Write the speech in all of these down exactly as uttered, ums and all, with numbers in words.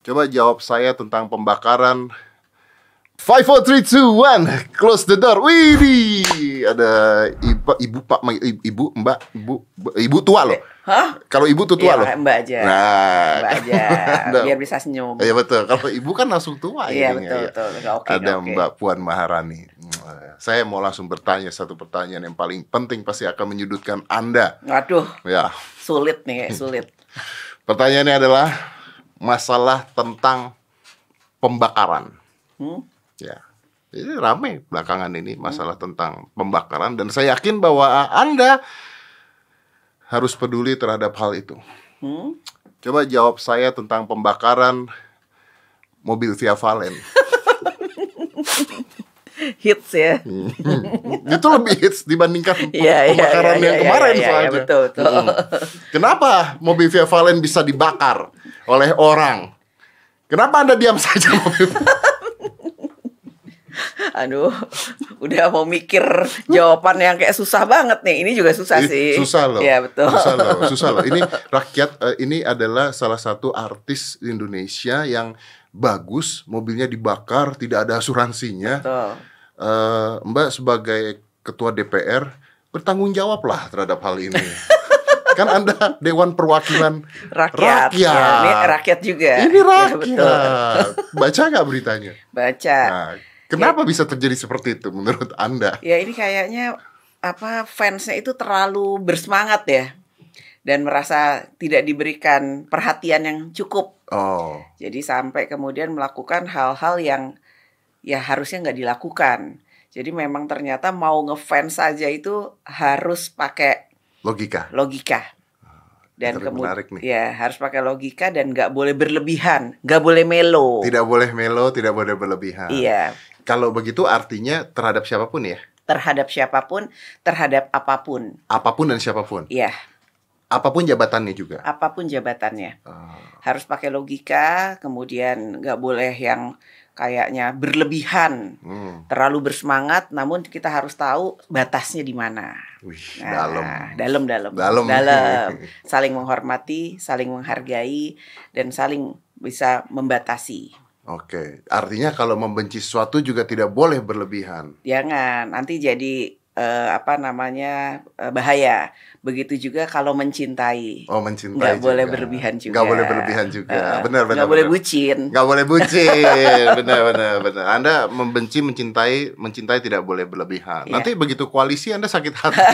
Coba jawab saya tentang pembakaran. Five, four, three, two, one. Close the door. Wih, ada ibu, ibu pak, ibu, mbak, ibu, ibu tua loh. Hah? Kalau ibu tuh tua ya, loh. Mbak aja. Nah, Mbak aja. Biar bisa senyum. Iya betul. Kalau ibu kan langsung tua. Iya betul, ya. betul. Oke, ada oke. Mbak Puan Maharani. Saya mau langsung bertanya satu pertanyaan yang paling penting, pasti akan menyudutkan Anda. Waduh. Ya. Sulit nih, sulit. Pertanyaannya adalah masalah tentang pembakaran. Hmm? Ya, ini ramai belakangan ini masalah hmm. tentang pembakaran, dan saya yakin bahwa Anda harus peduli terhadap hal itu. Hmm? Coba jawab saya tentang pembakaran mobil Via Valen. Hits ya. Hmm. Itu lebih hits dibandingkan ya, pembakaran ya, ya, yang ya, kemarin ya, ya, soalnya. Ya, betul, betul. Hmm. Kenapa mobil Via Valen bisa dibakar oleh orang? Kenapa Anda diam saja mobil? Aduh, udah mau mikir jawaban yang kayak susah banget nih. Ini juga susah sih. Susah loh. Iya betul. Susah loh. Susah loh. Ini rakyat. Uh, ini adalah salah satu artis Indonesia yang bagus. Mobilnya dibakar, tidak ada asuransinya. Betul. Uh, Mbak sebagai ketua D P R bertanggung jawablah terhadap hal ini. Kan Anda Dewan Perwakilan Rakyat. Rakyat. Ya, ini rakyat juga. Ini rakyat. Ya, betul. Baca nggak beritanya? Baca. Nah, kenapa ya, bisa terjadi seperti itu menurut Anda? Ya ini kayaknya apa fansnya itu terlalu bersemangat ya, dan merasa tidak diberikan perhatian yang cukup. Oh. Jadi sampai kemudian melakukan hal-hal yang ya harusnya nggak dilakukan. Jadi memang ternyata mau ngefans saja itu harus pakai logika. Logika. Dan kemudian ya harus pakai logika dan nggak boleh berlebihan, nggak boleh melo. Tidak boleh melo, tidak boleh berlebihan. Iya. Kalau begitu artinya terhadap siapapun ya? Terhadap siapapun, terhadap apapun. Apapun dan siapapun. Iya. Apapun jabatannya juga. Apapun jabatannya. Oh. Harus pakai logika, kemudian nggak boleh yang kayaknya berlebihan, hmm. terlalu bersemangat. Namun kita harus tahu batasnya di mana. Wih, nah, dalam. Dalam, dalam. Dalam. Dalam. Saling menghormati, saling menghargai, dan saling bisa membatasi. Oke, artinya kalau membenci sesuatu juga tidak boleh berlebihan. Jangan, nanti jadi uh, apa namanya uh, bahaya. Begitu juga kalau mencintai. Oh, mencintai. Nggak juga. boleh berlebihan juga. Nggak boleh berlebihan juga. Uh, benar, benar. Nggak boleh bucin. Nggak boleh bucin. benar, benar, benar. Anda membenci, mencintai, mencintai tidak boleh berlebihan. Yeah. Nanti begitu koalisi Anda sakit hati.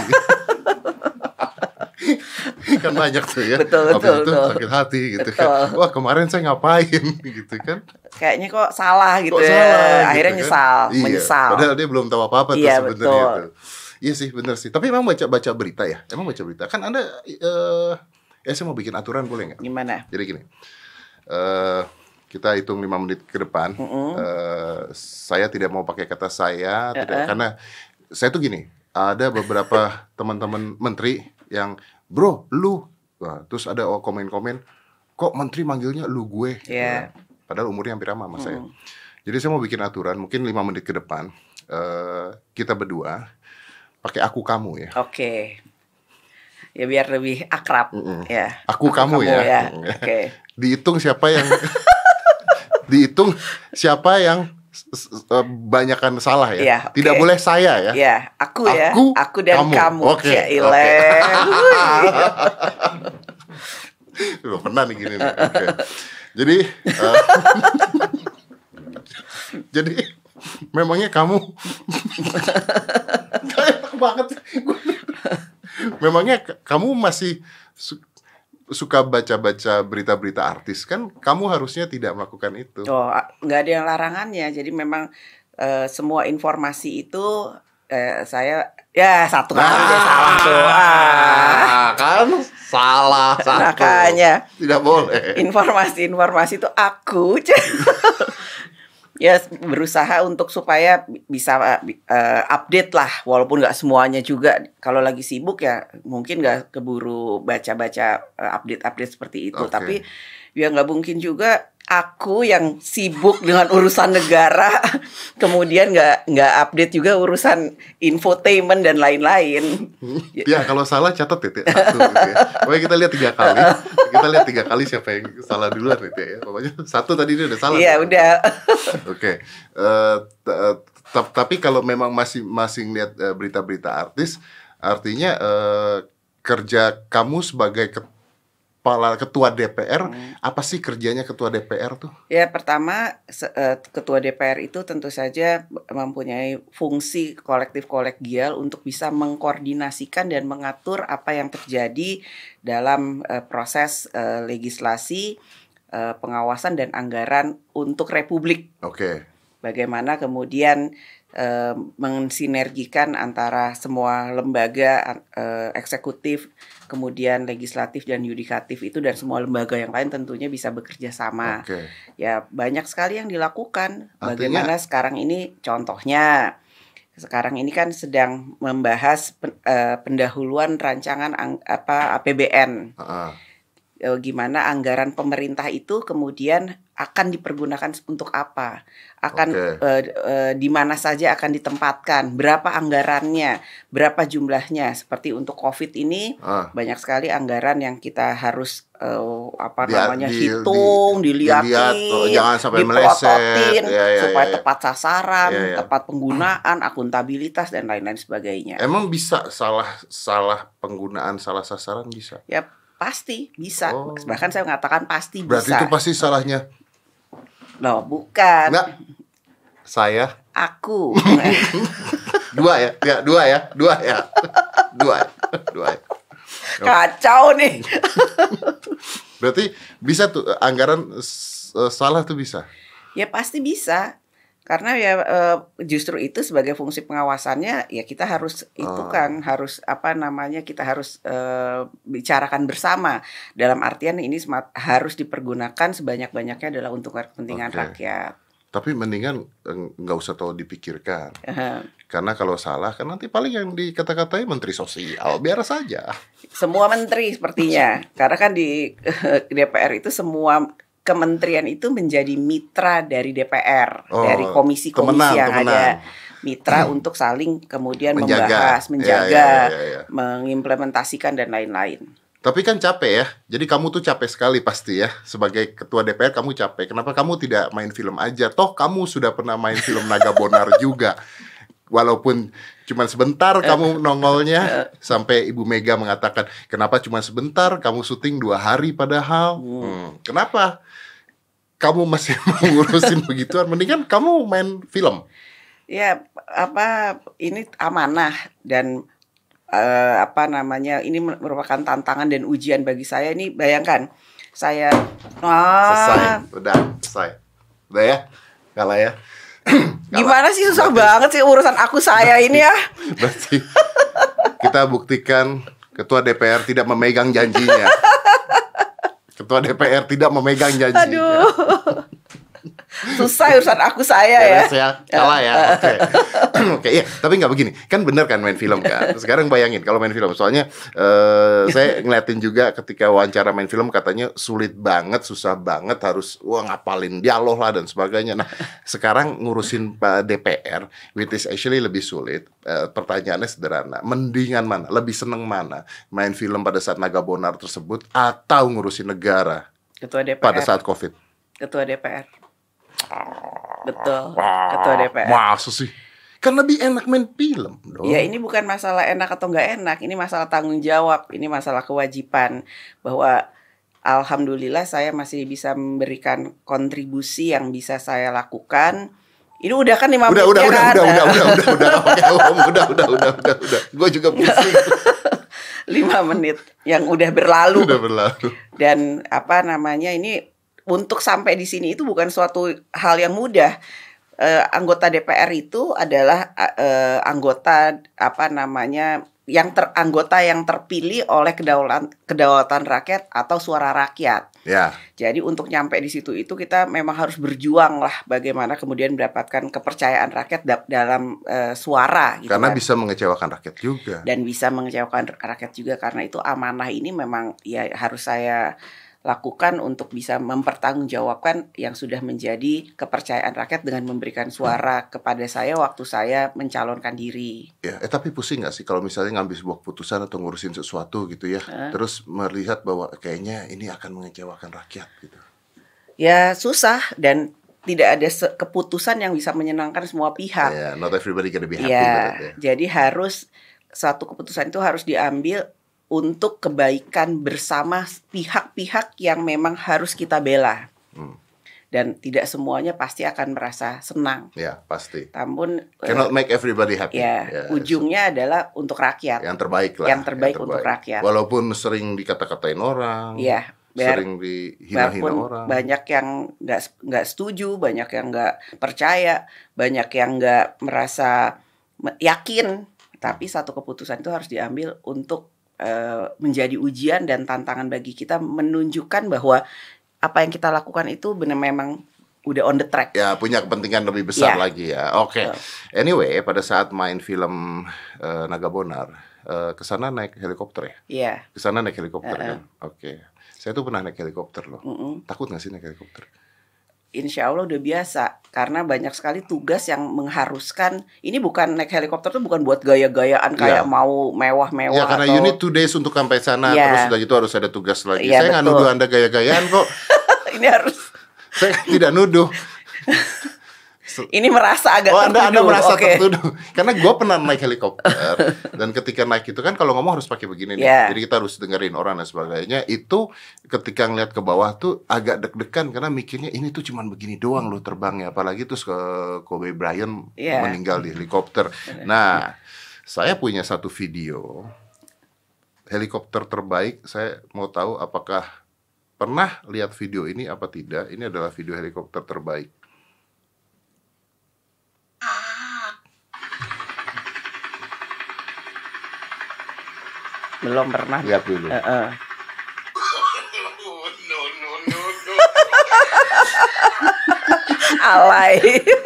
Kan banyak tuh ya. Betul, Habis betul, itu betul. sakit hati gitu betul. kan. Wah, kemarin saya ngapain gitu kan. Kayaknya kok salah gitu kok ya. Salah, Akhirnya gitu nyesal, kan? Iya. menyesal. Padahal dia belum tahu apa-apa tuh iya, sebenarnya betul. tuh. Iya sih, benar sih. Tapi emang baca-baca berita ya? Emang baca berita? Kan Anda uh, ya saya mau bikin aturan boleh nggak? Gimana? Jadi gini. Uh, kita hitung lima menit ke depan. Mm -hmm. uh, saya tidak mau pakai kata saya, uh -uh. tidak, karena saya tuh gini. Ada beberapa teman-teman menteri yang bro, lu. Wah, terus ada komen-komen, kok menteri manggilnya lu gue. Yeah. Nah, padahal umurnya hampir sama sama mm. saya. Jadi saya mau bikin aturan, mungkin lima menit ke depan. Uh, kita berdua pakai aku kamu ya. Oke. Okay. Ya biar lebih akrab. Mm -mm. Ya. Aku, aku kamu, kamu ya. ya. Oke. Okay. Dihitung siapa yang dihitung siapa yang banyakan salah ya. Ya okay. Tidak boleh saya ya. Ya, aku ya. Aku, aku dan kamu. kamu. Oke. Okay. Loh, pernah nih gini nih. Okay. Jadi uh, jadi memangnya kamu enak banget. Memangnya kamu masih su suka baca-baca berita-berita artis kan? Kamu harusnya tidak melakukan itu. Oh, nggak ada yang larangannya. Jadi memang uh, semua informasi itu uh, saya ya satu kali nah, salah tuh. Ah, kan salah satu. Makanya tidak boleh. Informasi-informasi itu aku ya berusaha untuk supaya bisa uh, update lah, walaupun nggak semuanya juga. Kalau lagi sibuk ya mungkin nggak keburu baca-baca uh, update-update seperti itu. Okay. Tapi ya nggak mungkin juga aku yang sibuk dengan urusan negara, kemudian nggak nggak update juga urusan infotainment dan lain-lain. Ya kalau salah catat ya, satu gitu ya. Pokoknya kita lihat tiga kali, kita lihat tiga kali siapa yang salah duluan ya. Pokoknya satu tadi dia udah salah. Iya udah. Oke, uh, tapi kalau memang masih masih lihat uh, berita-berita artis, artinya uh, kerja kamu sebagai kepala ketua D P R, hmm. apa sih kerjanya ketua D P R tuh? Ya pertama ketua D P R itu tentu saja mempunyai fungsi kolektif kolegial untuk bisa mengkoordinasikan dan mengatur apa yang terjadi dalam uh, proses uh, legislasi, uh, pengawasan dan anggaran untuk Republik. Oke. Okay. Bagaimana kemudian uh, mensinergikan antara semua lembaga uh, eksekutif, kemudian legislatif dan yudikatif itu dan semua lembaga yang lain tentunya bisa bekerja sama. Okay. Ya banyak sekali yang dilakukan. Artinya, bagaimana sekarang ini contohnya, sekarang ini kan sedang membahas pen, uh, pendahuluan rancangan ang, apa A P B N. Uh-uh. Uh, gimana anggaran pemerintah itu kemudian akan dipergunakan untuk apa, akan okay. uh, uh, di mana saja akan ditempatkan, berapa anggarannya, berapa jumlahnya. Seperti untuk COVID ini uh. banyak sekali anggaran yang kita harus uh, apa di, namanya di, hitung, di, dilihatin, dilihat, oh, jangan sampai meleset, ya, ya, supaya ya, ya. tepat sasaran, ya, ya. tepat penggunaan, akuntabilitas dan lain-lain sebagainya. Emang bisa salah salah penggunaan, salah sasaran bisa? Ya pasti bisa. Oh. Bahkan saya mengatakan pasti Berarti bisa. Berarti itu pasti salahnya. Loh, bukan. Enggak. Saya. Aku. dua ya, ya, dua ya, dua ya, dua, dua. Ya. Kacau nih. Berarti bisa tuh anggaran uh, salah tuh bisa. Ya pasti bisa. Karena ya uh, justru itu sebagai fungsi pengawasannya ya kita harus itu oh. kan harus apa namanya kita harus uh, bicarakan bersama dalam artian ini smart, harus dipergunakan sebanyak-banyaknya adalah untuk kepentingan okay. rakyat. Tapi mendingan nggak usah terlalu dipikirkan. Uh-huh. Karena kalau salah kan nanti paling yang dikata-katain menteri sosial, biar saja. Semua menteri sepertinya. Karena kan di uh, D P R itu semua kementerian itu menjadi mitra dari D P R, oh, dari komisi-komisi yang kemenang. Ada mitra hmm. untuk saling kemudian menjaga. membahas, menjaga, ya, ya, ya, ya. mengimplementasikan dan lain-lain. Tapi kan capek ya, jadi kamu tuh capek sekali pasti ya, sebagai ketua D P R kamu capek. Kenapa kamu tidak main film aja? Toh kamu sudah pernah main film Naga Bonar juga. Walaupun cuma sebentar kamu nongolnya, sampai Ibu Mega mengatakan, kenapa cuma sebentar, kamu syuting dua hari padahal. Hmm. Kenapa kamu masih mau ngurusin begituan? Mendingan kamu main film. Ya, apa ini amanah dan uh, apa namanya, ini merupakan tantangan dan ujian bagi saya. Ini bayangkan, saya ah, selesai, udah selesai, udah ya, kalah ya. Gimana sih susah berarti, banget sih urusan aku saya berarti, ini ya. Berarti kita buktikan ketua D P R tidak memegang janjinya. Ketua D P R tidak memegang janjinya. Aduh. Susah urusan aku saya ya. Ya kalah ya. Oke. Okay. Oke, okay, ya, tapi nggak begini. Kan bener kan main film kan. Sekarang bayangin kalau main film. Soalnya uh, saya ngeliatin juga ketika wawancara main film katanya sulit banget, susah banget, harus wah ngapalin dialog lah dan sebagainya. Nah, sekarang ngurusin D P R, which is actually lebih sulit. Uh, pertanyaannya sederhana. Mendingan mana? Lebih seneng mana? Main film pada saat Naga Bonar tersebut atau ngurusin negara? Ketua D P R. Pada saat COVID. Ketua D P R. Betul, ketua D P R. Masa sih? Kan lebih enak main film dong. Ya ini bukan masalah enak atau nggak enak, ini masalah tanggung jawab, ini masalah kewajiban. Bahwa alhamdulillah saya masih bisa memberikan kontribusi yang bisa saya lakukan. Ini udah kan lima menit udah, ya udah, kan? Udah, udah, udah, udah, udah, udah, udah, udah, udah, udah, udah, udah. Gue juga pusing. Lima menit yang udah berlalu. Udah berlalu. Dan apa namanya ini untuk sampai di sini itu bukan suatu hal yang mudah. Uh, anggota D P R itu adalah uh, anggota apa namanya yang ter anggota yang terpilih oleh kedaulatan kedaulatan rakyat atau suara rakyat. Ya. Jadi untuk nyampe di situ itu kita memang harus berjuang lah bagaimana kemudian mendapatkan kepercayaan rakyat da dalam uh, suara. Gitu karena kan. Bisa mengecewakan rakyat juga. Dan bisa mengecewakan rakyat juga karena itu amanah ini memang ya harus saya lakukan untuk bisa mempertanggungjawabkan yang sudah menjadi kepercayaan rakyat dengan memberikan suara kepada saya waktu saya mencalonkan diri. Ya, eh tapi pusing nggak sih kalau misalnya ngambil sebuah keputusan atau ngurusin sesuatu gitu ya, uh. terus melihat bahwa kayaknya ini akan mengecewakan rakyat gitu? Ya susah, dan tidak ada keputusan yang bisa menyenangkan semua pihak. Yeah, not everybody gonna be happy. Ya, with it, ya. Jadi harus satu keputusan itu harus diambil untuk kebaikan bersama pihak-pihak yang memang harus kita bela. Hmm. Dan tidak semuanya pasti akan merasa senang. Ya, pasti. Namun cannot uh, make everybody happy. Ya, yeah, ujungnya so, adalah untuk rakyat. Yang terbaik lah. Yang terbaik, yang terbaik untuk rakyat. Walaupun sering dikata-katain orang. Ya, yeah, sering dihina-hina orang. Banyak yang nggak nggak setuju, banyak yang nggak percaya, banyak yang nggak merasa yakin. Tapi satu keputusan itu harus diambil untuk menjadi ujian dan tantangan bagi kita, menunjukkan bahwa apa yang kita lakukan itu benar memang udah on the track. Ya, punya kepentingan lebih besar ya. lagi ya. Oke. Okay. So. Anyway, pada saat main film uh, Nagabonar, uh, kesana naik helikopter ya? Iya. Yeah. Kesana naik helikopter uh-uh. kan? Oke. Okay. Saya tuh pernah naik helikopter loh. Uh-uh. Takut nggak sih naik helikopter? Insya Allah udah biasa, karena banyak sekali tugas yang mengharuskan. Ini bukan naik helikopter tuh bukan buat gaya-gayaan kayak yeah. mau mewah-mewah. Ya, karena atau... you need two days untuk sampai sana, yeah. terus udah gitu harus ada tugas lagi. Yeah, saya nggak nuduh Anda gaya-gayaan kok. Ini harus. Saya tidak nuduh. Ini merasa agak oh, anda, tertuduh. Anda merasa okay. tertuduh. Karena gue pernah naik helikopter. Dan ketika naik itu kan kalau ngomong harus pakai begini nih. Yeah. Jadi kita harus dengerin orang dan sebagainya. Itu ketika ngeliat ke bawah tuh agak deg-degan. Karena mikirnya ini tuh cuman begini doang loh terbangnya. Apalagi terus ke Kobe Bryant yeah. meninggal di helikopter. Nah, saya punya satu video helikopter terbaik. Saya mau tahu apakah pernah lihat video ini apa tidak. Ini adalah video helikopter terbaik. Belum pernah. Lihat dulu. Uh-uh. no, no, no, no. Alay.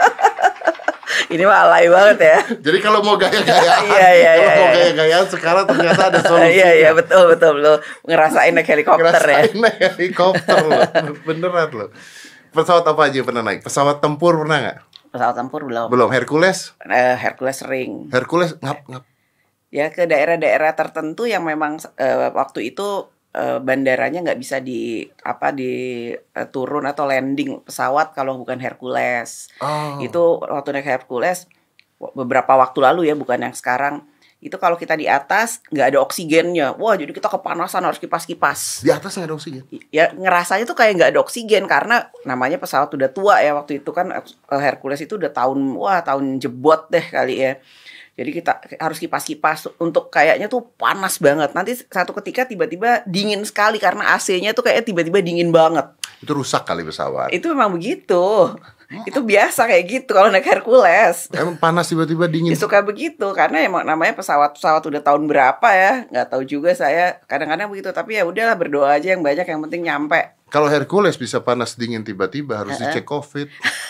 Ini mah alay banget ya. Jadi kalau mau gaya-gayaan, iya, iya, kalau iya, mau iya. gaya-gayaan sekarang ternyata ada solusi. Iya, iya, betul, betul. Lo ngerasain naik helikopter ngerasain ya. Ngerasain naik helikopter loh. Beneran loh. Pesawat apa aja yang pernah naik? Pesawat tempur pernah nggak? Pesawat tempur belum. Belum. Hercules? Uh, Hercules sering. Hercules ngap ngap. Ya, ke daerah-daerah tertentu yang memang uh, waktu itu uh, bandaranya nggak bisa di apa di uh, turun atau landing pesawat kalau bukan Hercules. Oh. Itu waktu naik Hercules beberapa waktu lalu ya, bukan yang sekarang. Itu kalau kita di atas nggak ada oksigennya. Wah, jadi kita kepanasan, harus kipas-kipas. Di atas nggak ada oksigen? Ya, ngerasanya tuh kayak nggak ada oksigen karena namanya pesawat udah tua ya waktu itu kan. Hercules itu udah tahun wah tahun jebot deh kali ya. Jadi kita harus kipas-kipas untuk kayaknya tuh panas banget. Nanti satu ketika tiba-tiba dingin sekali karena A C-nya tuh kayak tiba-tiba dingin banget. Itu rusak kali pesawat. Itu memang begitu. Hmm. Itu biasa kayak gitu kalau naik Hercules. Emang panas tiba-tiba dingin. Ya, suka begitu karena emang namanya pesawat-pesawat udah tahun berapa ya, nggak tahu juga saya. Kadang-kadang begitu, tapi ya udahlah, berdoa aja yang banyak, yang penting nyampe. Kalau Hercules bisa panas dingin tiba-tiba harus uh-uh. dicek COVID.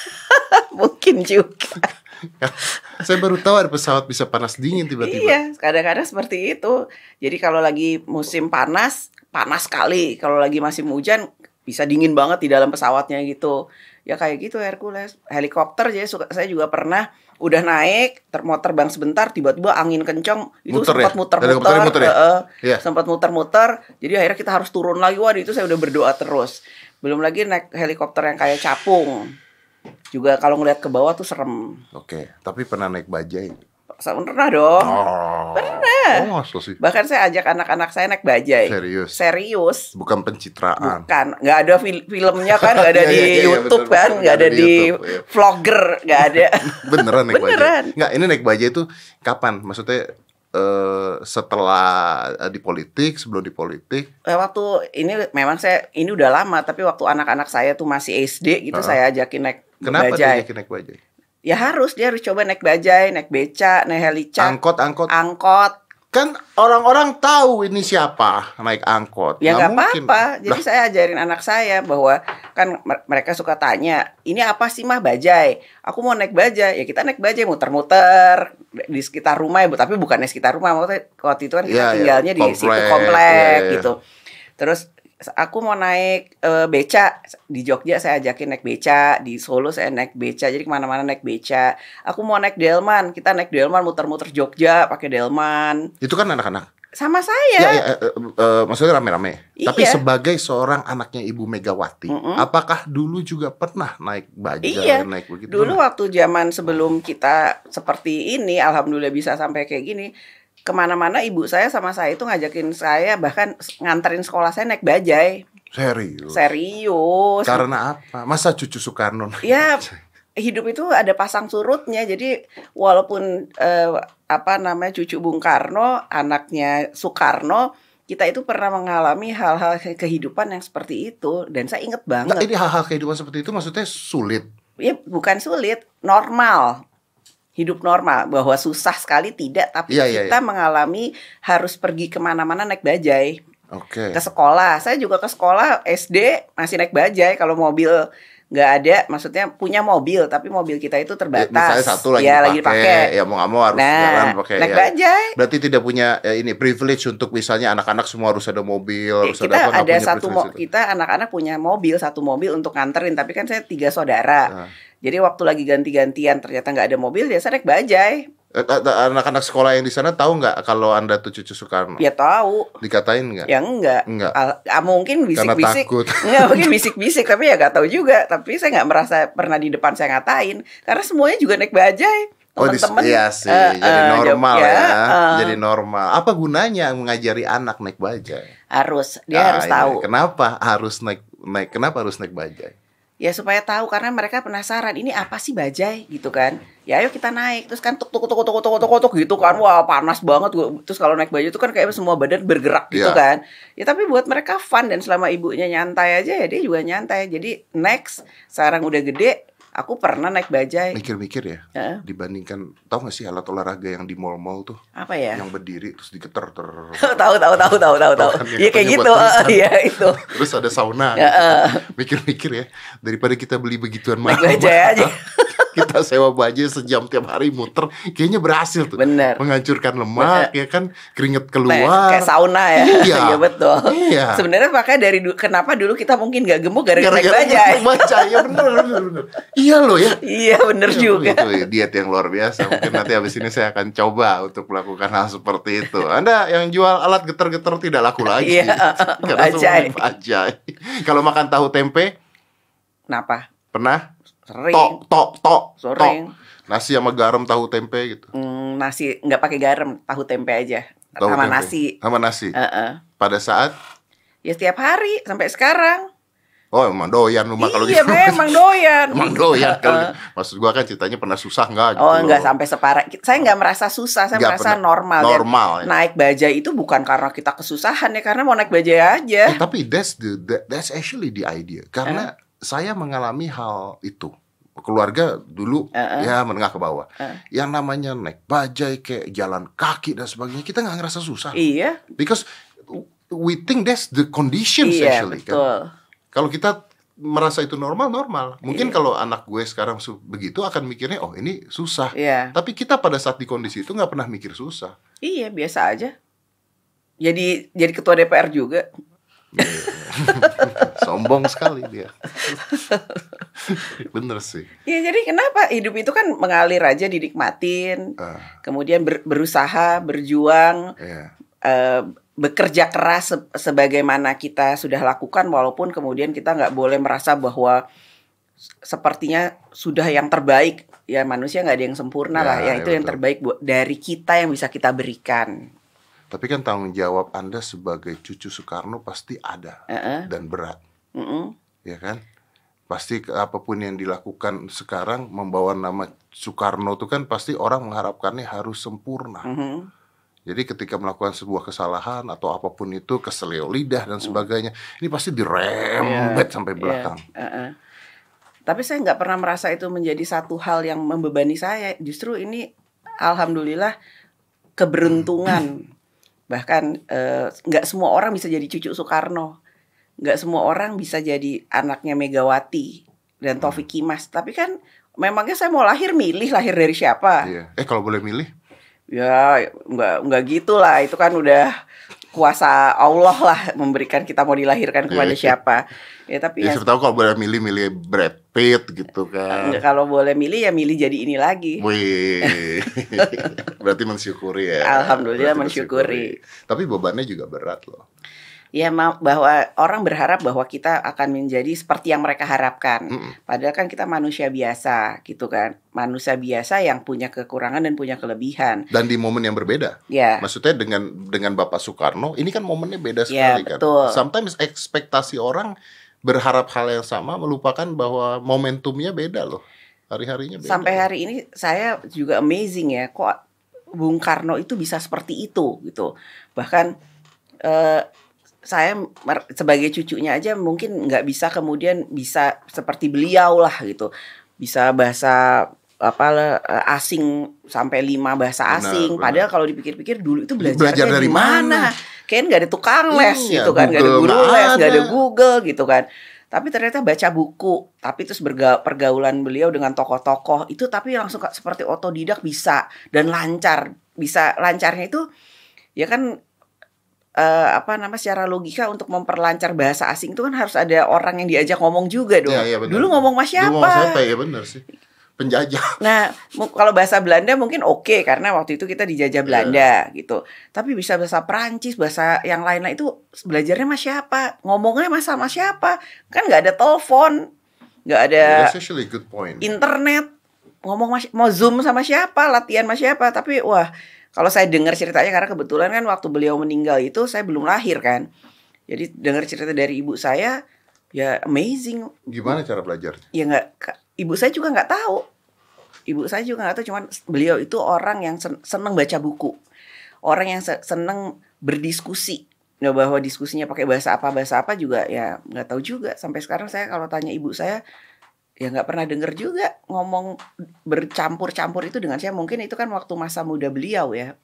Mungkin juga. Saya baru tahu ada pesawat bisa panas dingin tiba-tiba. Iya, kadang-kadang seperti itu. Jadi kalau lagi musim panas, panas sekali. Kalau lagi musim hujan, bisa dingin banget di dalam pesawatnya gitu. Ya kayak gitu Hercules. Helikopter jadi suka, saya juga pernah udah naik, ter mau terbang sebentar, tiba-tiba angin kencang, itu muter sempat ya? muter-muter, muter ya? uh, yeah. sempat muter-muter. Jadi akhirnya kita harus turun lagi. Waduh, itu saya udah berdoa terus. Belum lagi naik helikopter yang kayak capung. Juga kalau ngeliat ke bawah tuh serem. Oke, tapi pernah naik bajai? Pernah dong. Oh, pernah. Oh, so sih. Bahkan saya ajak anak-anak saya naik bajai. Serius? Serius. Bukan pencitraan. Bukan, nggak ada fil filmnya kan, nggak ada iya, di iya, iya, YouTube betul, kan, betul, nggak ada di, di YouTube, iya. vlogger, nggak ada. Beneran naik Beneran. bajai? Nggak, ini naik bajai itu kapan? Maksudnya Uh, setelah uh, di politik, sebelum di politik? Waktu ini memang saya ini udah lama, tapi waktu anak-anak saya tuh masih S D gitu, uh-huh. saya ajakin naik Kenapa bajai. Kenapa diajakin naik bajai? Ya harus, dia harus coba naik bajai, naik beca, naik helica. Angkot, angkot. Angkot. Kan orang-orang tahu ini siapa naik angkot. Ya nggak apa-apa. Jadi nah. saya ajarin anak saya bahwa kan mereka suka tanya, ini apa sih mah bajai? Aku mau naik bajai. Ya kita naik bajai, muter-muter di sekitar rumah ya, tapi bukan di sekitar rumah. Waktu itu kan kita ya, tinggalnya ya. di komplek, situ komplek ya, ya. gitu. Terus aku mau naik uh, beca di Jogja, saya ajakin naik beca, di Solo saya naik beca, jadi kemana-mana naik beca. Aku mau naik delman, kita naik delman muter-muter Jogja pakai delman. Itu kan anak-anak. Sama saya. Ya, ya uh, uh, maksudnya rame-rame. Iya. Tapi sebagai seorang anaknya Ibu Megawati, mm-hmm. apakah dulu juga pernah naik bajai, iya. naik begitu? Dulu waktu zaman sebelum kita seperti ini, alhamdulillah bisa sampai kayak gini. Kemana-mana ibu saya sama saya itu ngajakin saya, bahkan nganterin sekolah saya naik bajai. Serius? Serius. Karena apa? Masa cucu Soekarno? Ya, hidup itu ada pasang surutnya. Jadi walaupun eh, apa namanya cucu Bung Karno, anaknya Soekarno, kita itu pernah mengalami hal-hal kehidupan yang seperti itu. Dan saya inget banget. Nah, ini hal-hal kehidupan seperti itu maksudnya sulit? Ya bukan sulit, normal. Hidup normal, bahwa susah sekali tidak, tapi ya, ya, kita ya. mengalami harus pergi kemana-mana naik bajai. Oke. Ke sekolah, saya juga ke sekolah S D masih naik bajai. Kalau mobil nggak ada, maksudnya punya mobil, tapi mobil kita itu terbatas. Ya, misalnya satu lagi ya, dipakai, ya mau nggak mau harus nah, jalan pakai. Naik ya. bajai. Berarti tidak punya ya, ini privilege untuk misalnya anak-anak semua harus ada mobil, Ya, harus kita ada apa? ada satu mo- kita anak-anak punya mobil, satu mobil untuk nganterin, tapi kan saya tiga saudara. Nah. Jadi waktu lagi ganti-gantian ternyata nggak ada mobil, ya saya naik bajai. Anak-anak sekolah yang di sana tahu nggak kalau Anda tuh cucu Soekarno? Ya tahu. Dikatain nggak? Ya enggak. Enggak. Al- ah, mungkin bisik-bisik. Karena takut. Enggak, mungkin bisik-bisik, tapi ya nggak tahu juga. Tapi saya nggak merasa pernah di depan saya ngatain, karena semuanya juga naik bajai. Teman-teman. Oh, iya sih. Uh, Jadi uh, normal ya. ya. Uh, Jadi normal. Apa gunanya mengajari anak naik bajai? Harus. Dia ah, harus ini. tahu. Kenapa harus naik naik? Kenapa harus naik bajai? Ya supaya tahu, karena mereka penasaran ini apa sih bajai gitu kan. Ya ayo kita naik, terus kan tuk tuk tuk tuk tuk tuk tuk gitu kan. Wah, panas banget. Terus kalau naik bajai itu kan kayak semua badan bergerak gitu yeah. kan. Ya tapi buat mereka fun, dan selama ibunya nyantai aja ya dia juga nyantai. Jadi next, sekarang udah gede, aku pernah naik bajai. Mikir-mikir ya, uh. dibandingkan, tahu gak sih alat olahraga yang di mall-mall tuh? Apa ya? Yang berdiri terus digetar ter. tahu tahu tahu tahu tahu tahu tahu. Iya kayak gitu, iya uh, itu. Terus ada sauna. Ya, uh. Mikir-mikir ya, daripada kita beli begituan mahal. Naik bajai aja. Kita sewa bajai sejam tiap hari muter, kayaknya berhasil tuh. Bener. Menghancurkan lemak, bener. Ya kan, keringet keluar. Nah, kayak sauna ya. Iya, ya, betul. Iya. Sebenarnya makanya dari du- kenapa dulu kita mungkin gak gemuk gara-gara naik bajai. Bajai, ya bener, bener, bener. Iya loh ya. Iya bener ya, juga. Itu diet yang luar biasa. Mungkin nanti habis ini saya akan coba untuk melakukan hal seperti itu. Anda yang jual alat getar-getar tidak laku lagi. Iya. Karena semua bajai. Kalau makan tahu tempe, kenapa? Pernah? Sering. Tok, tok, tok. Sering. Tok. Nasi sama garam tahu tempe gitu. Hmm, nasi nggak pakai garam, tahu tempe aja. Tahu sama tempe. nasi. Sama nasi. Uh-uh. Pada saat? Ya setiap hari sampai sekarang. Oh emang doyan rumah kalau gitu. Iya memang doyan. Emang doyan kalau. Maksud gua kan ceritanya pernah susah nggak? Gitu oh nggak sampai separah. Saya nggak merasa susah, saya nggak merasa normal. Normal. Ya. Naik bajai itu bukan karena kita kesusahan ya, karena mau naik bajai aja. Eh, tapi that's the that, that's actually the idea. Karena uh. saya mengalami hal itu. Keluarga dulu uh-uh. ya menengah ke bawah. Uh. Yang namanya naik bajai kayak jalan kaki dan sebagainya, kita nggak ngerasa susah. Iya. Because we think that's the condition iya, actually betul. Kan. Kalau kita merasa itu normal normal. Mungkin iya. Kalau anak gue sekarang su- begitu akan mikirnya oh ini susah. Iya. Tapi kita pada saat di kondisi itu nggak pernah mikir susah. Iya biasa aja. Jadi jadi ketua D P R juga. Sombong sekali dia. Bener sih. Ya jadi kenapa hidup itu kan mengalir aja, dinikmatin, uh. kemudian ber, berusaha, berjuang, yeah. uh, bekerja keras se- sebagaimana kita sudah lakukan, walaupun kemudian kita nggak boleh merasa bahwa sepertinya sudah yang terbaik. Ya manusia nggak ada yang sempurna yeah, lah. Ya, ya itu betul. Yang terbaik bu- dari kita yang bisa kita berikan. Tapi kan tanggung jawab Anda sebagai cucu Soekarno pasti ada uh-uh. dan berat, uh-uh. ya kan? Pasti apapun yang dilakukan sekarang membawa nama Soekarno itu kan pasti orang mengharapkannya harus sempurna. Uh-huh. Jadi ketika melakukan sebuah kesalahan atau apapun itu keselio lidah dan sebagainya, uh-huh. ini pasti dirembet yeah. sampai belakang. Yeah. Uh-uh. Tapi saya nggak pernah merasa itu menjadi satu hal yang membebani saya. Justru ini alhamdulillah keberuntungan. Bahkan nggak eh, semua orang bisa jadi cucu Soekarno, nggak semua orang bisa jadi anaknya Megawati dan Taufik Kimas. Tapi kan memangnya saya mau lahir milih lahir dari siapa? Iya. Eh kalau boleh milih? Ya nggak nggak gitulah, itu kan udah kuasa Allah lah memberikan kita mau dilahirkan kepada siapa. Ya tapi ya, ya, siapa tahu kalau boleh milih-milih Brad Pitt gitu kan. Kalau boleh milih ya milih jadi ini lagi. Wih, berarti mensyukuri ya. Alhamdulillah berarti mensyukuri. mensyukuri. Tapi bebannya juga berat loh. Ya bahwa orang berharap bahwa kita akan menjadi seperti yang mereka harapkan. Mm-mm. Padahal kan kita manusia biasa gitu kan. Manusia biasa yang punya kekurangan dan punya kelebihan. Dan di momen yang berbeda. Ya. Maksudnya dengan dengan Bapak Soekarno, ini kan momennya beda ya, sekali kan. Betul. Sometimes ekspektasi orang berharap hal yang sama, melupakan bahwa momentumnya beda loh. Hari-harinya beda. Sampai hari ini saya juga amazing ya. Kok Bung Karno itu bisa seperti itu gitu. Bahkan eh, saya sebagai cucunya aja mungkin nggak bisa kemudian bisa seperti beliau lah gitu, bisa bahasa apa asing sampai lima bahasa asing. Benar, padahal benar. Kalau dipikir-pikir dulu itu belajarnya belajar dari mana? Kayaknya nggak ada tukang les iya, gitu kan, nggak ada guru les, nggak ada Google gitu kan. Tapi ternyata baca buku, tapi terus berga- pergaulan beliau dengan tokoh-tokoh itu tapi langsung seperti otodidak bisa dan lancar, bisa lancarnya itu ya kan. Uh, apa nama secara logika untuk memperlancar bahasa asing itu kan harus ada orang yang diajak ngomong juga dong. Ya, ya, dulu ngomong mas siapa? Dulu ngomong siapa ya benar sih. Penjajah. Nah, kalau bahasa Belanda mungkin oke okay, karena waktu itu kita dijajah Belanda yeah. gitu. Tapi bisa bahasa Perancis, bahasa yang lain-lain itu belajarnya mas siapa? Ngomongnya mas sama siapa? Kan nggak ada telepon, nggak ada yeah, good point. internet. Ngomong mas, mau Zoom sama siapa? Latihan sama siapa? Tapi wah. Kalau saya dengar ceritanya karena kebetulan kan waktu beliau meninggal itu saya belum lahir kan. Jadi dengar cerita dari ibu saya ya amazing. Gimana cara belajar? Ya nggak, ibu saya juga nggak tahu. Ibu saya juga nggak tahu. Cuman beliau itu orang yang seneng baca buku, orang yang seneng berdiskusi. Nah, bahwa diskusinya pakai bahasa apa bahasa apa juga ya nggak tahu juga. Sampai sekarang saya kalau tanya ibu saya ya nggak pernah dengar juga ngomong bercampur-campur itu dengan saya. Mungkin itu kan waktu masa muda beliau ya,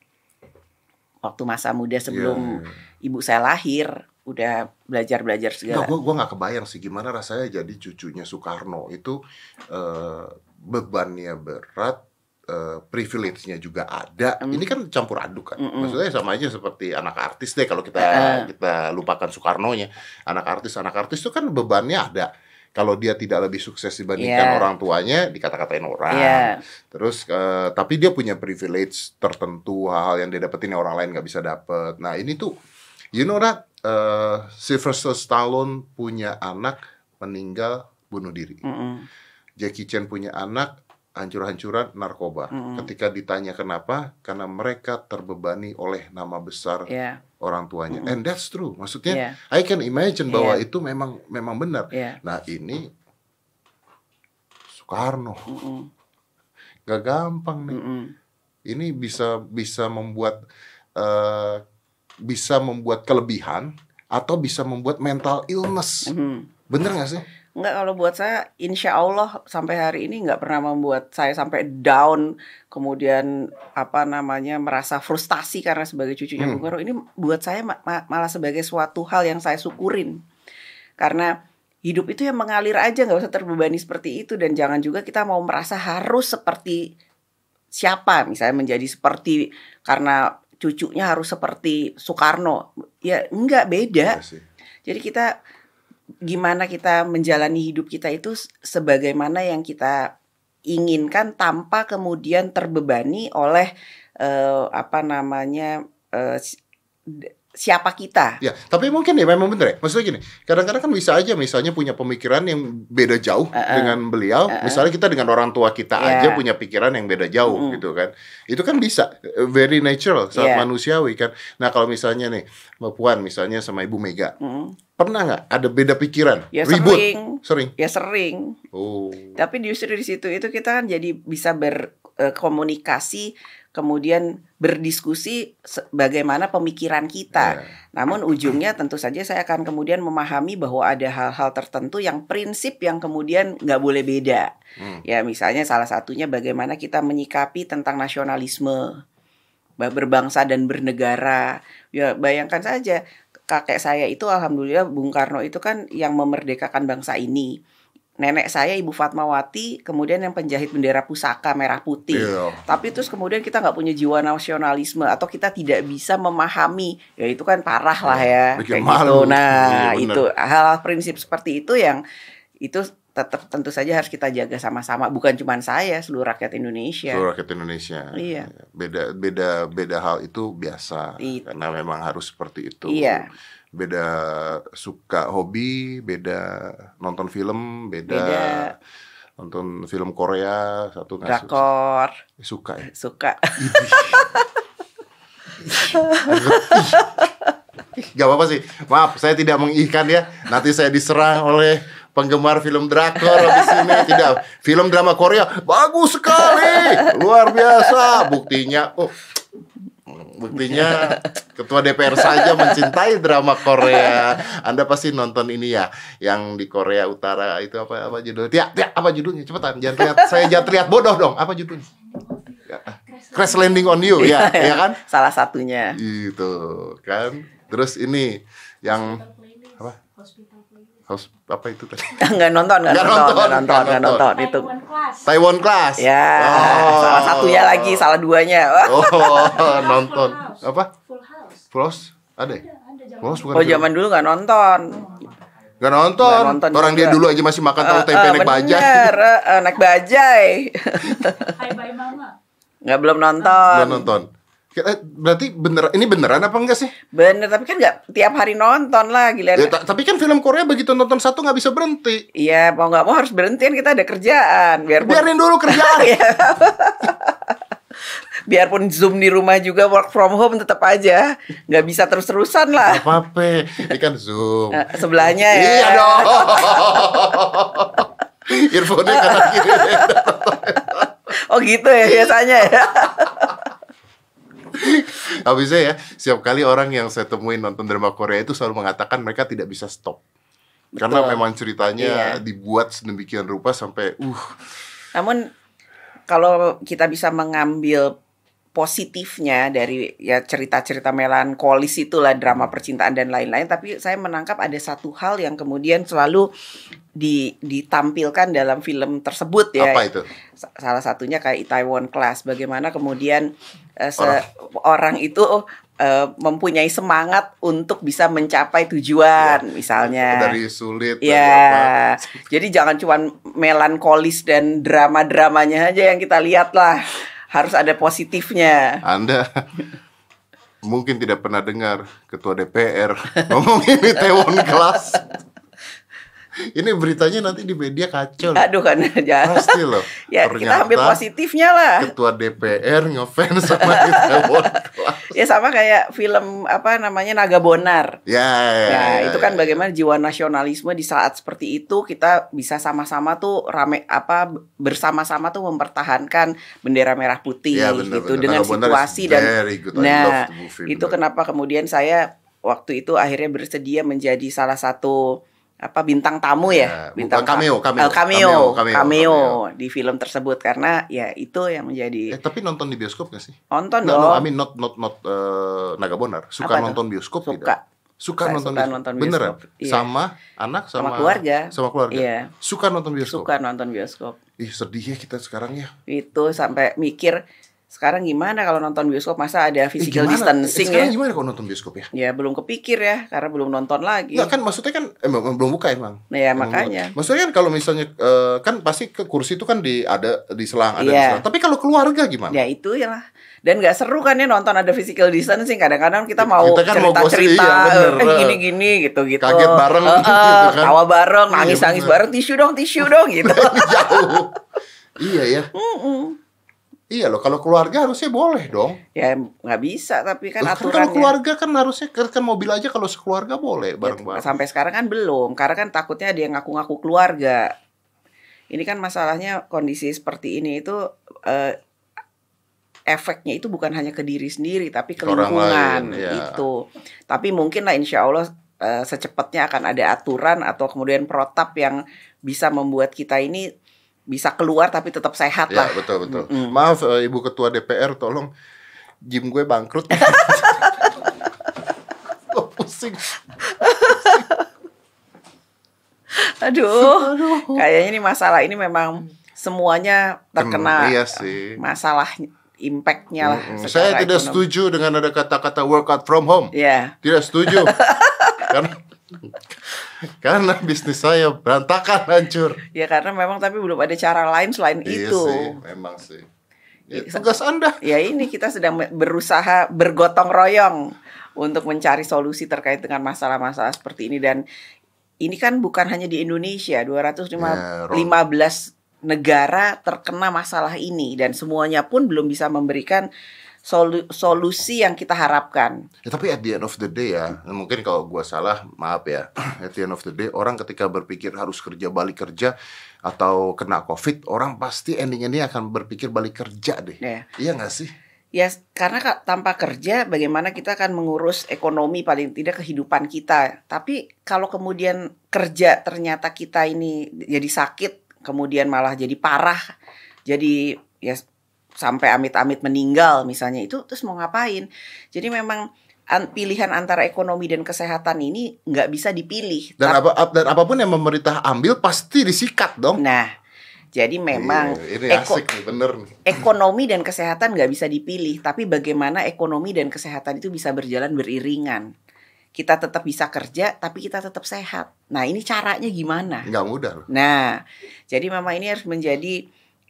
waktu masa muda sebelum yeah, yeah. ibu saya lahir udah belajar-belajar segala. Nah, gue gue nggak kebayang sih gimana rasanya jadi cucunya Soekarno itu uh, bebannya berat, uh, privilege-nya juga ada. Mm. Ini kan campur aduk kan. Mm-mm. Maksudnya sama aja seperti anak artis deh kalau kita uh. kita lupakan Soekarno-nya. Anak artis anak artis itu kan bebannya ada. Kalau dia tidak lebih sukses dibandingkan yeah. orang tuanya, dikata-katain orang. Yeah. Terus, uh, tapi dia punya privilege tertentu, hal-hal yang dia dapetin yang orang lain nggak bisa dapet. Nah ini tuh, you know that uh, Sylvester Stallone punya anak meninggal bunuh diri. Mm-mm. Jackie Chan punya anak hancur-hancuran narkoba. Mm-mm. Ketika ditanya kenapa, karena mereka terbebani oleh nama besar. Yeah. Orang tuanya. Mm-hmm. And that's true. Maksudnya yeah. I can imagine bahwa yeah. itu memang memang benar. Yeah. Nah, ini Soekarno. Mm-hmm. Gak gampang nih. Mm-hmm. Ini bisa bisa membuat uh, bisa membuat kelebihan atau bisa membuat mental illness. Mm-hmm. Bener gak sih? Enggak, kalau buat saya insya Allah sampai hari ini nggak pernah membuat saya sampai down, kemudian apa namanya merasa frustasi karena sebagai cucunya hmm. Bung Karno. Ini buat saya ma- malah sebagai suatu hal yang saya syukurin, karena hidup itu yang mengalir aja, nggak usah terbebani seperti itu. Dan jangan juga kita mau merasa harus seperti siapa, misalnya menjadi seperti karena cucunya harus seperti Soekarno. Ya enggak, beda. Ya, jadi kita gimana kita menjalani hidup kita itu sebagaimana yang kita inginkan tanpa kemudian terbebani oleh uh, apa namanya uh, siapa kita. Ya, tapi mungkin ya memang benar ya. Maksudnya gini, kadang-kadang kan bisa aja misalnya punya pemikiran yang beda jauh uh-uh. dengan beliau. Uh-uh. Misalnya kita dengan orang tua kita yeah. aja punya pikiran yang beda jauh uh-uh. gitu kan. Itu kan bisa, very natural, sangat yeah. manusiawi kan. Nah kalau misalnya nih, Mbak Puan misalnya sama Ibu Mega, uh-uh. pernah nggak ada beda pikiran? Ya ribut? Sering. Sering. Ya sering. Oh. Tapi justru di situ itu kita kan jadi bisa berkomunikasi, kemudian berdiskusi bagaimana pemikiran kita. Yeah. Namun ujungnya tentu saja saya akan kemudian memahami bahwa ada hal-hal tertentu yang prinsip yang kemudian nggak boleh beda. Hmm. Ya misalnya salah satunya bagaimana kita menyikapi tentang nasionalisme, berbangsa dan bernegara. Ya bayangkan saja, kakek saya itu alhamdulillah Bung Karno itu kan yang memerdekakan bangsa ini. nenek saya Ibu Fatmawati, kemudian yang penjahit bendera pusaka merah putih. Iya. Tapi terus kemudian kita nggak punya jiwa nasionalisme atau kita tidak bisa memahami, ya itu kan parah lah ya. Bikin Kayak malu. gitu. Nah, Iya, bener. itu hal-hal prinsip seperti itu yang itu tetap tentu saja harus kita jaga sama-sama. Bukan cuma saya, seluruh rakyat Indonesia. Seluruh rakyat Indonesia. Iya. Beda beda beda hal itu biasa It. karena memang harus seperti itu. Iya. Beda suka hobi, beda nonton film, beda, Beda. nonton film Korea, satu nggak suka. Drakor. Suka ya. Suka. Gak apa-apa sih. Maaf, saya tidak mengihkan ya. Nanti saya diserang oleh penggemar film drakor habis ini. Tidak. Film drama Korea bagus sekali, luar biasa. Buktinya, oh, buktinya ketua D P R saja mencintai drama Korea. Anda pasti nonton ini ya, yang di Korea Utara itu apa apa judulnya? Tiap, tiap, apa judulnya? Cepetan, jangan terlihat saya jangan terlihat bodoh dong. Apa judulnya? Crash Landing on You ya, ya kan? Salah satunya. Itu kan. Terus ini yang apa? House apa itu tadi? Nggak nonton, nggak Nggak nonton, nonton, nggak nonton, nggak nggak nonton. nonton itu. Taiwan Class. Ya, Oh. salah satunya lagi, salah duanya. Wah. Oh, nonton. Apa? Full House. Full House? Ada ya? Ada zaman Full House bukan Oh, film. zaman dulu nggak nonton. Nggak nonton. Nggak nonton Orang juga. dia dulu aja masih makan tahu Eh, tempe eh, naik bajai. bener, eh, eh, naik bajai. Hai Bye Mama. Nggak belum nonton. Nggak nonton. Kira- Berarti bener ini beneran apa enggak sih? Bener, tapi kan nggak tiap hari nonton lah, gila. Ya, ta- tapi kan film Korea begitu nonton satu nggak bisa berhenti. Iya, mau nggak mau harus berhenti kan, kita ada kerjaan. Biarpun Biarin dulu kerjaan. Iya. Biarpun Zoom di rumah juga work from home tetap aja nggak bisa terus-terusan lah. Apa-apa. Ini kan Zoom. Eh, sebelahnya ya. Iya dong. Earphone-nya kanan kiri. Oh gitu ya biasanya ya. Habisnya ya, setiap kali orang yang saya temuin nonton drama Korea itu selalu mengatakan mereka tidak bisa stop. Karena Betul. memang ceritanya Iya. dibuat sedemikian rupa sampai uh Namun kalau kita bisa mengambil positifnya dari ya cerita-cerita melankolis itulah, drama percintaan dan lain-lain, tapi saya menangkap ada satu hal yang kemudian selalu di, ditampilkan dalam film tersebut ya. apa itu? Sa- Salah satunya kayak Itaewon Class, bagaimana kemudian eh, se- Orang. orang itu eh, mempunyai semangat untuk bisa mencapai tujuan, misalnya. Dari sulit dari apa. Ya, jadi jangan cuma melankolis dan drama-dramanya aja yang kita lihat lah. Harus ada positifnya. Anda mungkin tidak pernah dengar ketua D P R ngomongin Itaewon Class. Ini beritanya nanti di media kacau. Aduh kan jangan. Pasti loh. Ya kita ambil positifnya lah. Ketua D P R ngefans sama Itaewon Class. Ya sama kayak film apa namanya Naga Bonar. Ya, ya, Ya, ya, itu ya, kan ya. bagaimana jiwa nasionalisme di saat seperti itu kita bisa sama-sama tuh rame apa bersama-sama tuh mempertahankan bendera merah putih Ya, benar, gitu benar. dengan Naga Bonar is situasi dan very good. I love nah the movie, itu benar. kenapa kemudian saya waktu itu akhirnya bersedia menjadi salah satu apa bintang tamu ya, Ya, bintang bukan cameo, ta- cameo, eh, cameo, cameo, cameo, cameo cameo. di film tersebut karena ya itu yang menjadi Eh, tapi nonton di bioskop gak sih? nonton No, dong. no, I mean not not not uh, Naga Bonar. Suka Apa tuh? nonton bioskop Suka. tidak? Suka Saya nonton suka bioskop. nonton Beneran? bioskop, iya. Sama anak sama, Sama keluarga. Sama keluarga. Iya. Suka nonton bioskop. Suka nonton bioskop. Ih, sedih ya kita sekarang ya. Itu sampai mikir sekarang gimana kalau nonton bioskop, masa ada Eh, physical gimana? distancing eh, sekarang ya? gimana kalau nonton bioskop ya? Ya belum kepikir ya karena belum nonton lagi. Enggak kan maksudnya kan eh, belum belum buka emang. Nah, ya, Emang makanya. belum. Maksudnya kan kalau misalnya eh, kan pasti ke kursi itu kan di ada di selang ada di Iya. selang. Tapi kalau keluarga gimana? Ya itu ya lah. Dan nggak seru kan ya nonton ada physical distancing. Kadang-kadang kita mau Kita kan mau cerita-cerita, gosip, iya, bener. eh gini-gini gitu-gitu. Kaget bareng Eh, gitu eh, kan. tawa bareng, Iya, nangis-nangis bener. bareng, tisu dong, tisu dong gitu. Jauh. Iya ya. Iya loh, kalau keluarga harusnya boleh dong. Ya nggak bisa tapi kan Loh, kan kalau aturannya. keluarga kan harusnya kan mobil aja kalau sekeluarga boleh Ya, bareng-bareng. sampai sekarang kan belum, karena kan takutnya ada yang ngaku-ngaku keluarga. Ini kan masalahnya kondisi seperti ini itu eh, efeknya itu bukan hanya ke diri sendiri tapi ke Orang lingkungan lain, ya. itu. Tapi mungkin lah insya Allah eh, secepatnya akan ada aturan atau kemudian protap yang bisa membuat kita ini bisa keluar tapi tetap sehat Ya lah. betul betul. Mm-mm. Maaf eh, Ibu Ketua D P R, tolong gym gue bangkrut. Oh, pusing. Aduh, kayaknya ini masalah ini memang semuanya terkena iya sih. masalah impact-nya lah. Mm-mm. Saya tidak ekonomi. setuju dengan ada kata-kata work out from home. Yeah. Tidak setuju. karena karena bisnis saya berantakan, hancur. Ya karena memang tapi belum ada cara lain selain iya itu. Sih, memang sih. Ya, tugas Anda. Ya ini kita sedang berusaha bergotong royong untuk mencari solusi terkait dengan masalah-masalah seperti ini, dan ini kan bukan hanya di Indonesia, dua ratus lima belas ya, negara terkena masalah ini dan semuanya pun belum bisa memberikan solu- solusi yang kita harapkan. Ya, tapi at the end of the day ya, mungkin kalau gua salah, maaf ya. At the end of the day, orang ketika berpikir harus kerja balik kerja atau kena COVID, orang pasti ending-ending akan berpikir balik kerja deh. Ya. Iya nggak sih? Ya, karena tanpa kerja bagaimana kita akan mengurus ekonomi, paling tidak kehidupan kita. Tapi kalau kemudian kerja ternyata kita ini jadi sakit, kemudian malah jadi parah, jadi ya sampai amit-amit meninggal misalnya, itu terus mau ngapain? Jadi memang an- pilihan antara ekonomi dan kesehatan ini nggak bisa dipilih. Dan, apa, dan apapun yang pemerintah ambil pasti disikat dong. Nah, jadi memang iya, ini asik eko- nih, bener nih. Ekonomi dan kesehatan nggak bisa dipilih, tapi bagaimana ekonomi dan kesehatan itu bisa berjalan beriringan. Kita tetap bisa kerja, tapi kita tetap sehat. Nah, ini caranya gimana? Nggak mudah loh. Nah, jadi memang ini harus menjadi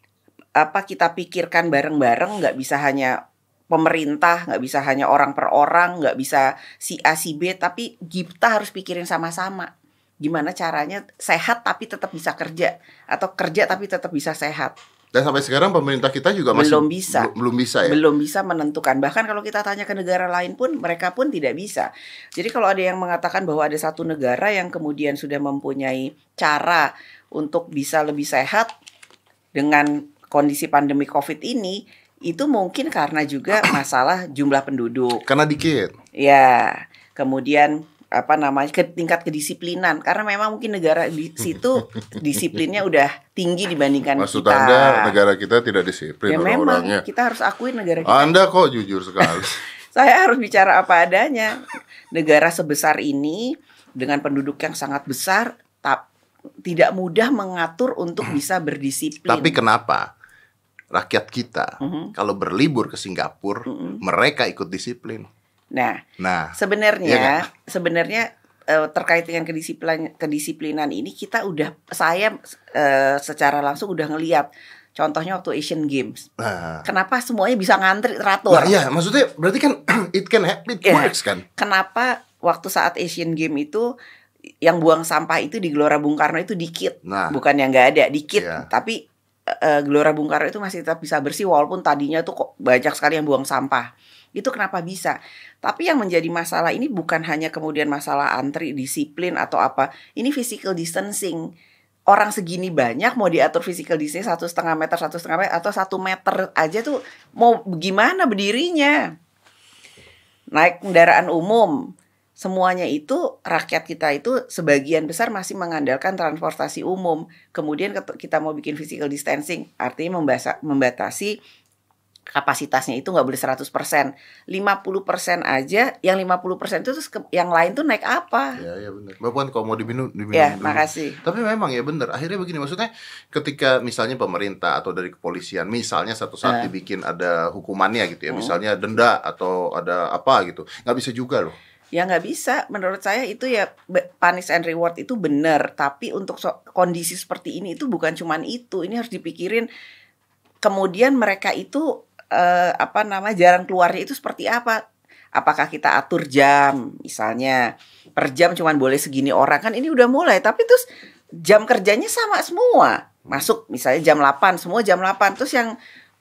apa kita pikirkan bareng-bareng. Nggak bisa hanya pemerintah, nggak bisa hanya orang per orang, nggak bisa si A si B, tapi kita harus pikirin sama-sama. Gimana caranya sehat tapi tetap bisa kerja, atau kerja tapi tetap bisa sehat. Dan sampai sekarang pemerintah kita juga masih belum bisa, belum, belum bisa ya. Belum bisa menentukan. Bahkan kalau kita tanya ke negara lain pun mereka pun tidak bisa. Jadi kalau ada yang mengatakan bahwa ada satu negara yang kemudian sudah mempunyai cara untuk bisa lebih sehat dengan kondisi pandemi COVID ini, itu mungkin karena juga masalah jumlah penduduk. Karena dikit. Ya, kemudian apa namanya ke tingkat kedisiplinan, karena memang mungkin negara di situ disiplinnya udah tinggi dibandingkan Maksud kita. Maksud Anda negara kita tidak disiplin ya orang-orangnya? Memang kita harus akui negara kita. Anda kok jujur sekali. Saya harus bicara apa adanya. Negara sebesar ini dengan penduduk yang sangat besar, tak tidak mudah mengatur untuk bisa berdisiplin. Tapi kenapa rakyat kita mm-hmm. kalau berlibur ke Singapura, mm-hmm. mereka ikut disiplin? Nah, nah sebenarnya iya sebenarnya uh, terkait dengan kedisiplin kedisiplinan ini kita udah saya uh, secara langsung udah ngelihat. Contohnya waktu Asian Games. Nah. Kenapa semuanya bisa ngantri teratur? Nah, iya, maksudnya berarti kan it can it yeah. works kan? Kenapa waktu saat Asian Games itu yang buang sampah itu di Gelora Bung Karno itu dikit, nah. bukan yang nggak ada, dikit, yeah. tapi uh, Gelora Bung Karno itu masih tetap bisa bersih walaupun tadinya tuh kok banyak sekali yang buang sampah. Itu kenapa bisa? Tapi yang menjadi masalah ini bukan hanya kemudian masalah antri, disiplin atau apa. Ini physical distancing. Orang segini banyak mau diatur physical distancing satu setengah meter, satu setengah meter atau satu meter aja tuh mau gimana berdirinya? Naik kendaraan umum, semuanya itu rakyat kita itu sebagian besar masih mengandalkan transportasi umum. Kemudian kita mau bikin physical distancing, artinya membasa, membatasi kapasitasnya itu nggak boleh seratus persen, lima puluh persen aja, yang lima puluh persen itu terus ke, yang lain tuh naik apa? Ya, ya benar. Bahkan kalau mau diminum, diminum. Ya, dulu. makasih. Tapi memang ya benar. Akhirnya begini, maksudnya ketika misalnya pemerintah atau dari kepolisian, misalnya satu saat uh. dibikin ada hukumannya gitu ya, uh. misalnya denda atau ada apa gitu, nggak bisa juga loh. Ya nggak bisa, menurut saya itu ya punish and reward itu benar, tapi untuk so- kondisi seperti ini itu bukan cuman itu, ini harus dipikirin. Kemudian mereka itu Uh, apa nama jalan keluarnya itu seperti apa? Apakah kita atur jam, misalnya per jam cuman boleh segini orang, kan ini udah mulai. Tapi terus jam kerjanya sama semua, masuk misalnya jam delapan, semua jam delapan. Terus yang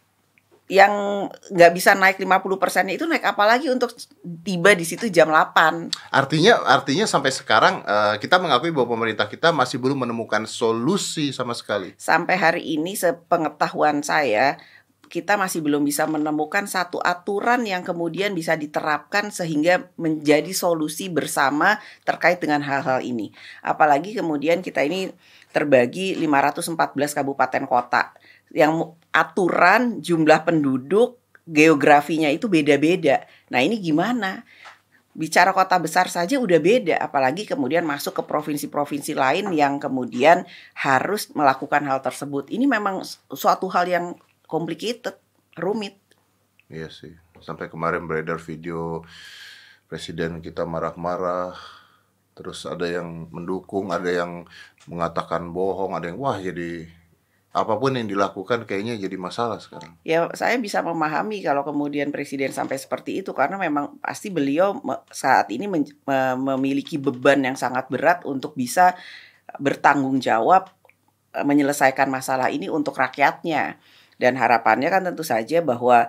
yang nggak bisa naik lima puluh persennya itu naik apa lagi untuk tiba di situ jam delapan? Artinya artinya sampai sekarang uh, kita mengakui bahwa pemerintah kita masih belum menemukan solusi sama sekali. Sampai hari ini sepengetahuan saya, kita masih belum bisa menemukan satu aturan yang kemudian bisa diterapkan sehingga menjadi solusi bersama terkait dengan hal-hal ini. Apalagi kemudian kita ini terbagi lima ratus empat belas kabupaten kota yang aturan jumlah penduduk, geografinya itu beda-beda. Nah, ini gimana? bicara kota besar saja udah beda, apalagi kemudian masuk ke provinsi-provinsi lain yang kemudian harus melakukan hal tersebut. Ini memang suatu hal yang complicated, rumit. Iya sih. Sampai kemarin beredar video presiden kita marah-marah, terus ada yang mendukung, ada yang mengatakan bohong, ada yang wah jadi apapun yang dilakukan kayaknya jadi masalah sekarang. Ya, saya bisa memahami kalau kemudian presiden sampai seperti itu karena memang pasti beliau saat ini men- memiliki beban yang sangat berat untuk bisa bertanggung jawab menyelesaikan masalah ini untuk rakyatnya. Dan harapannya kan tentu saja bahwa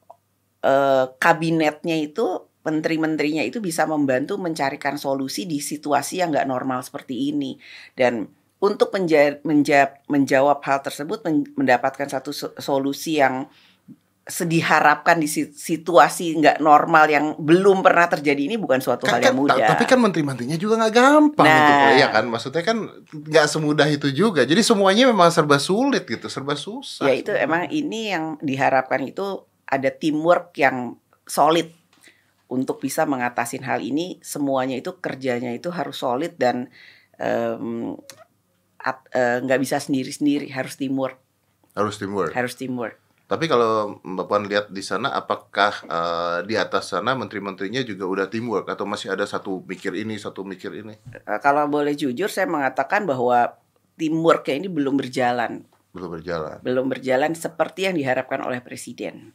eh, kabinetnya itu, menteri-menterinya itu bisa membantu mencarikan solusi di situasi yang nggak normal seperti ini. Dan untuk menja- menja- menjawab hal tersebut, men- mendapatkan satu so- solusi yang diharapkan di situasi nggak normal yang belum pernah terjadi ini bukan suatu Kan, hal yang kan, mudah. tapi kan menteri-menterinya juga nggak gampang Nah. gitu, ya kan? Maksudnya kan nggak semudah itu juga. Jadi semuanya memang serba sulit gitu, serba susah. Ya itu emang ini yang diharapkan itu ada teamwork yang solid untuk bisa mengatasi hal ini. Semuanya itu kerjanya itu harus solid dan um, nggak uh, bisa sendiri-sendiri, harus teamwork. Harus teamwork. Harus teamwork. Tapi kalau Mbak Puan lihat di sana, apakah uh, di atas sana menteri-menterinya juga udah teamwork atau masih ada satu mikir ini, satu mikir ini? Uh, kalau boleh jujur, saya mengatakan bahwa teamworknya ini belum berjalan. Belum berjalan. Belum berjalan seperti yang diharapkan oleh presiden.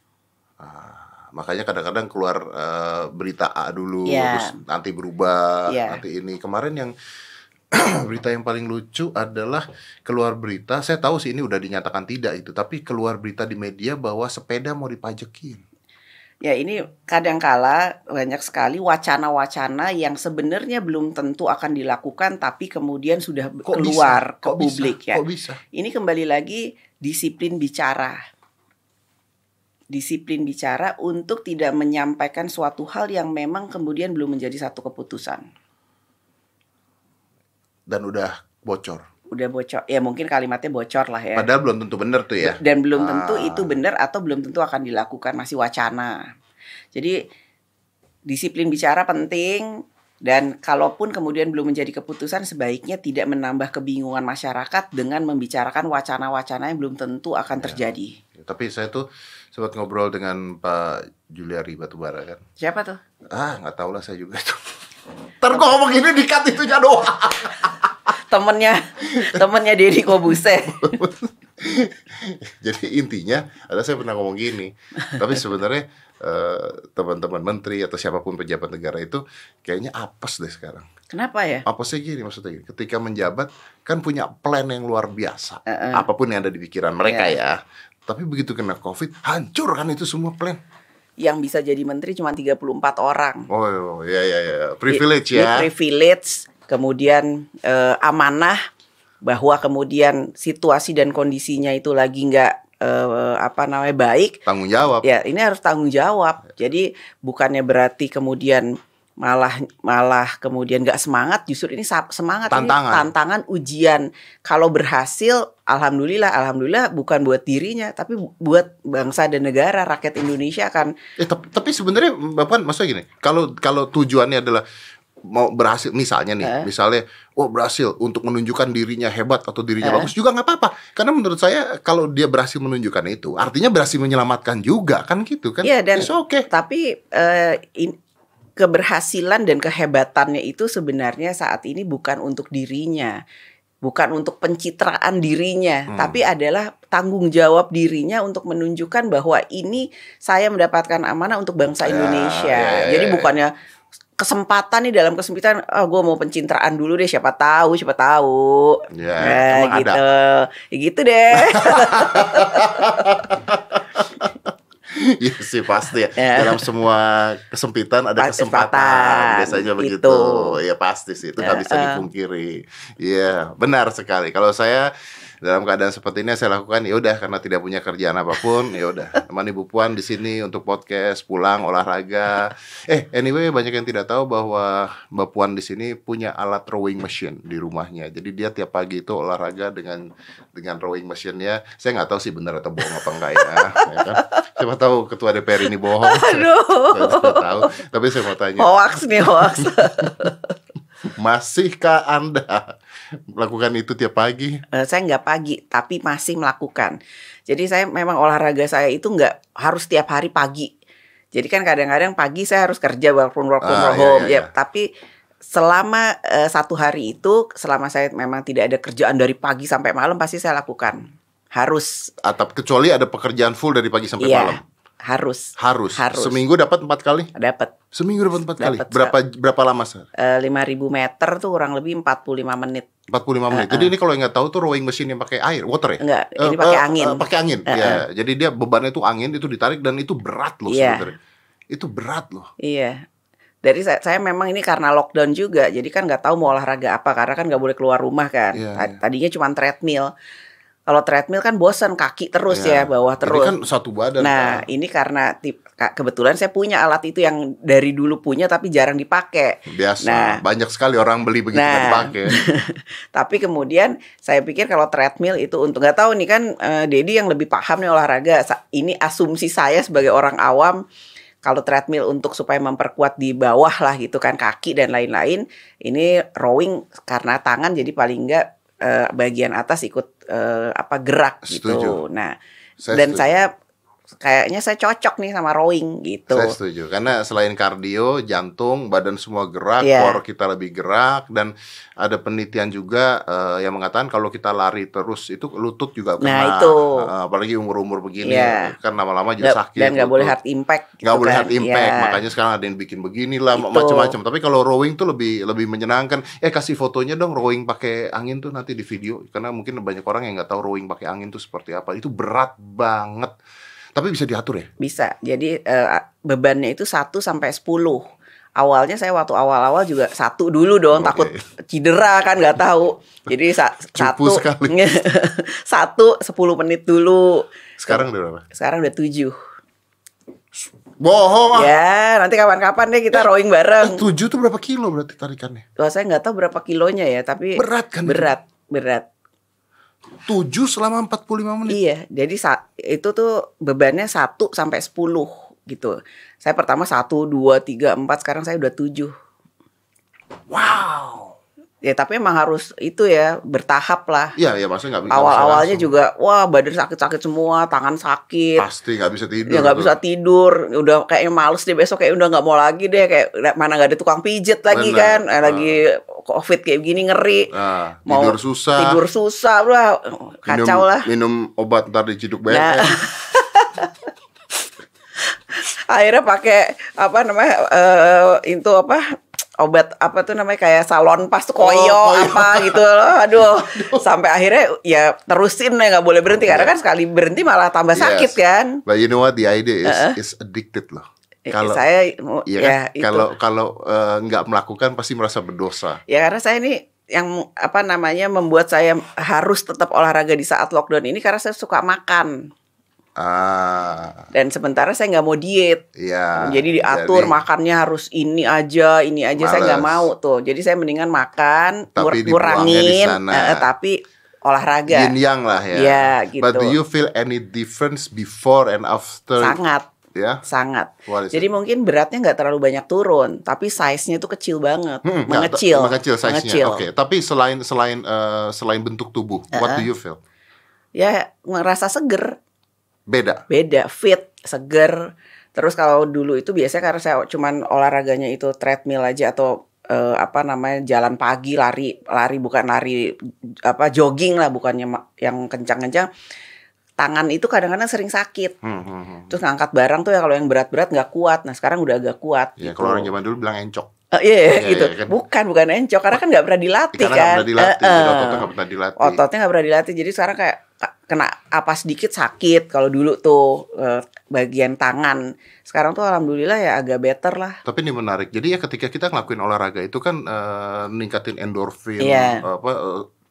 Ah, makanya kadang-kadang keluar uh, berita A dulu, yeah. terus nanti berubah, yeah. nanti ini. Kemarin yang berita yang paling lucu adalah keluar berita, saya tahu sih ini udah dinyatakan tidak itu, tapi keluar berita di media bahwa sepeda mau dipajekin. Ya ini kadangkala banyak sekali wacana-wacana yang sebenarnya belum tentu akan dilakukan, tapi kemudian sudah Kok keluar bisa? ke Kok publik bisa? ya. Kok bisa? Ini kembali lagi disiplin bicara. Disiplin bicara untuk tidak menyampaikan suatu hal yang memang kemudian belum menjadi satu keputusan. Dan udah bocor. Udah bocor. Ya mungkin kalimatnya bocor lah ya. Padahal belum tentu benar tuh ya. Dan belum tentu ah. itu benar atau belum tentu akan dilakukan, masih wacana. Jadi disiplin bicara penting. Dan kalaupun kemudian belum menjadi keputusan, sebaiknya tidak menambah kebingungan masyarakat dengan membicarakan wacana-wacana yang belum tentu akan terjadi. Ya, tapi saya tuh sempat ngobrol dengan Pak Juliari Batubara kan. Siapa tuh? Ah, nggak tahu lah saya juga tuh. Ntar kok ngomong ini di-cut itunya doang. Temennya, temennya Deddy Kobuse. Jadi intinya, ada saya pernah ngomong gini. Tapi sebenarnya uh, teman-teman menteri atau siapapun pejabat negara itu kayaknya apes deh sekarang. Kenapa ya? Apesnya gini maksudnya gini. Ketika menjabat kan punya plan yang luar biasa. Uh-uh. Apapun yang ada di pikiran mereka Yeah. ya. Tapi begitu kena COVID, hancur kan itu semua plan. Yang bisa jadi menteri cuma tiga puluh empat orang. Oh iya iya iya, privilege Di, ya. di privilege, kemudian eh, amanah bahwa kemudian situasi dan kondisinya itu lagi nggak eh, apa namanya baik. Tanggung jawab. Ya ini harus tanggung jawab. Jadi bukannya berarti kemudian malah malah kemudian nggak semangat, justru ini semangat. Tantangan. Ini tantangan, ujian. Kalau berhasil, alhamdulillah, alhamdulillah bukan buat dirinya, tapi buat bangsa dan negara, rakyat Indonesia kan. Eh, tapi, tapi sebenarnya Bapak maksudnya gini, kalau kalau tujuannya adalah mau berhasil, misalnya nih, Eh? misalnya, oh berhasil untuk menunjukkan dirinya hebat atau dirinya Eh? bagus juga nggak apa-apa, karena menurut saya kalau dia berhasil menunjukkan itu, artinya berhasil menyelamatkan juga kan gitu kan? Iya, dan It's okay. tapi uh, in, keberhasilan dan kehebatannya itu sebenarnya saat ini bukan untuk dirinya, bukan untuk pencitraan dirinya, Hmm. tapi adalah tanggung jawab dirinya untuk menunjukkan bahwa ini saya mendapatkan amanah untuk bangsa Ya, Indonesia. ya, ya, Jadi ya. bukannya kesempatan nih dalam kesempitan, oh gue mau pencitraan dulu deh, siapa tahu, siapa tahu, Ya, nah, emang gitu, ada. ya, gitu deh. Iya sih pasti ya. Ya. Dalam semua kesempitan ada Kesempatan, kesempatan. Biasanya begitu. gitu. Ya pasti sih itu nggak Ya, bisa uh. dipungkiri. Iya benar sekali. Kalau saya dalam keadaan seperti ini saya lakukan ya udah karena tidak punya kerjaan apapun, ya udah teman Ibu Puan di sini untuk podcast, pulang olahraga. Eh anyway banyak yang tidak tahu bahwa Mbak Puan di sini punya alat rowing machine di rumahnya. Jadi dia tiap pagi itu olahraga dengan dengan rowing machine-nya. Saya nggak tahu sih benar atau bohong apa enggak ya, ya kan? Siapa tahu ketua D P R ini bohong. Aduh. Saya tidak tahu, tapi saya mau tanya. Hoax nih, hoax. Masihkah Anda melakukan itu tiap pagi? Uh, saya nggak pagi, tapi masih melakukan. Jadi saya memang olahraga saya itu nggak harus tiap hari pagi. Jadi kan kadang-kadang pagi saya harus kerja walaupun work from Ah, iya, home. iya, iya. Ya, tapi selama uh, satu hari itu, selama saya memang tidak ada kerjaan dari pagi sampai malam, pasti saya lakukan. Harus. Atau kecuali ada pekerjaan full dari pagi sampai Iya, malam? harus. Harus. Harus. Seminggu dapat empat kali? Dapat. Seminggu dapat empat kali. Dapat. Berapa berapa lama sir? Uh, lima ribu meter tuh kurang lebih empat puluh lima menit. empat puluh lima menit. Uh-uh. Jadi ini kalau yang nggak tahu tuh rowing machine yang pakai air, water ya? Enggak, ini Eh, pakai eh, angin. eh, pakai angin. Uh-uh. Ya. Jadi dia bebannya itu angin itu ditarik dan itu berat loh Iya. sebenarnya. Itu berat loh. Iya. Dari saya, saya memang ini karena lockdown juga, jadi kan nggak tahu mau olahraga apa karena kan nggak boleh keluar rumah kan. Iya, Tad- iya. Tadinya cuma treadmill. Kalau treadmill kan bosan kaki terus Iya. ya bawah Ini terus. kan satu badan. Nah Pak. ini karena tip, ka- kebetulan saya punya alat itu yang dari dulu punya tapi jarang dipakai. Biasa. Nah. Banyak sekali orang beli begitu nggak Nah. dipakai. Tapi kemudian saya pikir kalau treadmill itu untuk nggak tahu nih kan eh, Dedi yang lebih paham nih olahraga. Sa- Ini asumsi saya sebagai orang awam. Kalau treadmill untuk supaya memperkuat di bawah lah gitu kan kaki dan lain-lain, ini rowing karena tangan jadi paling enggak eh, bagian atas ikut eh, apa gerak Setuju. gitu. Nah, Saya dan setuju. saya kayaknya saya cocok nih sama rowing gitu. Saya setuju karena selain kardio, jantung, badan semua gerak, Iya. core kita lebih gerak dan ada penelitian juga eh, yang mengatakan kalau kita lari terus itu lutut juga kena. Nah, itu. Eh, apalagi umur-umur begini Iya. kan lama-lama juga Nggak- sakit. dan nggak boleh lutut. hard impact. Gitu Nggak boleh kan. hard impact, Ya. makanya sekarang ada yang bikin beginilah Itu. macam-macam. Tapi kalau rowing tuh lebih lebih menyenangkan. Eh kasih fotonya dong rowing pakai angin tuh nanti di video karena mungkin banyak orang yang nggak tahu rowing pakai angin tuh seperti apa. Itu berat banget. Tapi bisa diatur ya? Bisa. Jadi eh, bebannya itu satu sampai sepuluh. Awalnya saya waktu awal-awal juga satu dulu dong, Oke. takut cedera kan nggak tahu. Jadi sa- Cupu satu sekali. satu sepuluh menit dulu. Sekarang udah berapa? Sekarang udah tujuh. Bohong ah. Ya, nanti kapan-kapan deh kita rowing bareng. Tujuh tuh berapa kilo berarti tarikannya? Wah, saya nggak tahu berapa kilonya ya, tapi Berat kan itu? Berat, berat. Tujuh selama empat puluh lima menit. Iya, jadi sa- itu tuh bebannya satu sampai sepuluh gitu. Saya pertama satu, dua, tiga, empat, sekarang saya udah tujuh. Wow. Ya tapi emang harus itu ya bertahap lah. Iya, iya maksudnya nggak bisa Awal-awalnya langsung. juga, wah badan sakit-sakit semua, tangan sakit, Pasti nggak bisa tidur. ya nggak tuh. bisa tidur, udah kayaknya males deh besok kayak udah nggak mau lagi deh, kayak mana nggak ada tukang pijet lagi Benar. kan, eh, lagi covid kayak gini ngeri, Nah, mau tidur susah. tidur susah, udah kacau minum, lah. Minum obat ntar diciduk B N N. Nah. Akhirnya pakai apa namanya eh, itu apa obat apa tuh namanya kayak salon pas tuh koyo, Oh, koyo. apa gitu loh, aduh sampai akhirnya ya terusin ya nggak boleh berhenti karena kan sekali berhenti malah tambah sakit Yes. kan. But you know what the idea is Uh-uh. is addicted loh. Eh, Kalau saya iya ya kan? itu Kalau kalau eh, nggak melakukan pasti merasa berdosa. ya karena saya ini yang apa namanya membuat saya harus tetap olahraga di saat lockdown ini karena saya suka makan Ah, dan sementara saya nggak mau diet. iya. Jadi diatur Jadi, makannya harus ini aja, ini aja saya nggak Males. mau tuh. Jadi saya mendingan makan, Tapi kur- dibuangnya di kurangin, sana. eh, eh, tapi olahraga. yin yang lah ya. Iya, gitu. But do you feel any difference before and after? Sangat, Ya. sangat. What is Jadi it? mungkin beratnya nggak terlalu banyak turun, tapi size-nya tuh kecil banget, Hmm, mengecil, nggak, mengecil size-nya. mengecil. Oke, tapi selain selain eh, selain bentuk tubuh, what do you feel? Ya ngerasa seger, Beda. beda, fit, seger. Terus kalau dulu itu biasanya karena saya cuman olahraganya itu treadmill aja atau eh, apa namanya jalan pagi, lari, lari bukan lari apa jogging lah, bukannya ma- yang kencang-kencang. Tangan itu kadang-kadang sering sakit. Hmm, hmm, hmm. Terus ngangkat barang tuh ya kalau yang berat-berat nggak kuat. Nah sekarang udah agak kuat. Ya, gitu. kalau orang zaman dulu bilang encok. Eh, iya, Iya, gitu. iya kan. Bukan, bukan encok karena kan nggak pernah dilatih Karena kan. nggak pernah dilatih, Eh, jadi eh. ototnya nggak pernah dilatih. Ototnya nggak pernah dilatih. Jadi sekarang kayak kena apa sedikit sakit. Kalau dulu tuh eh, bagian tangan. Sekarang tuh alhamdulillah ya agak better lah. Tapi ini menarik. Jadi ya ketika kita ngelakuin olahraga itu kan eh, ningkatin endorfin, Iya. apa eh,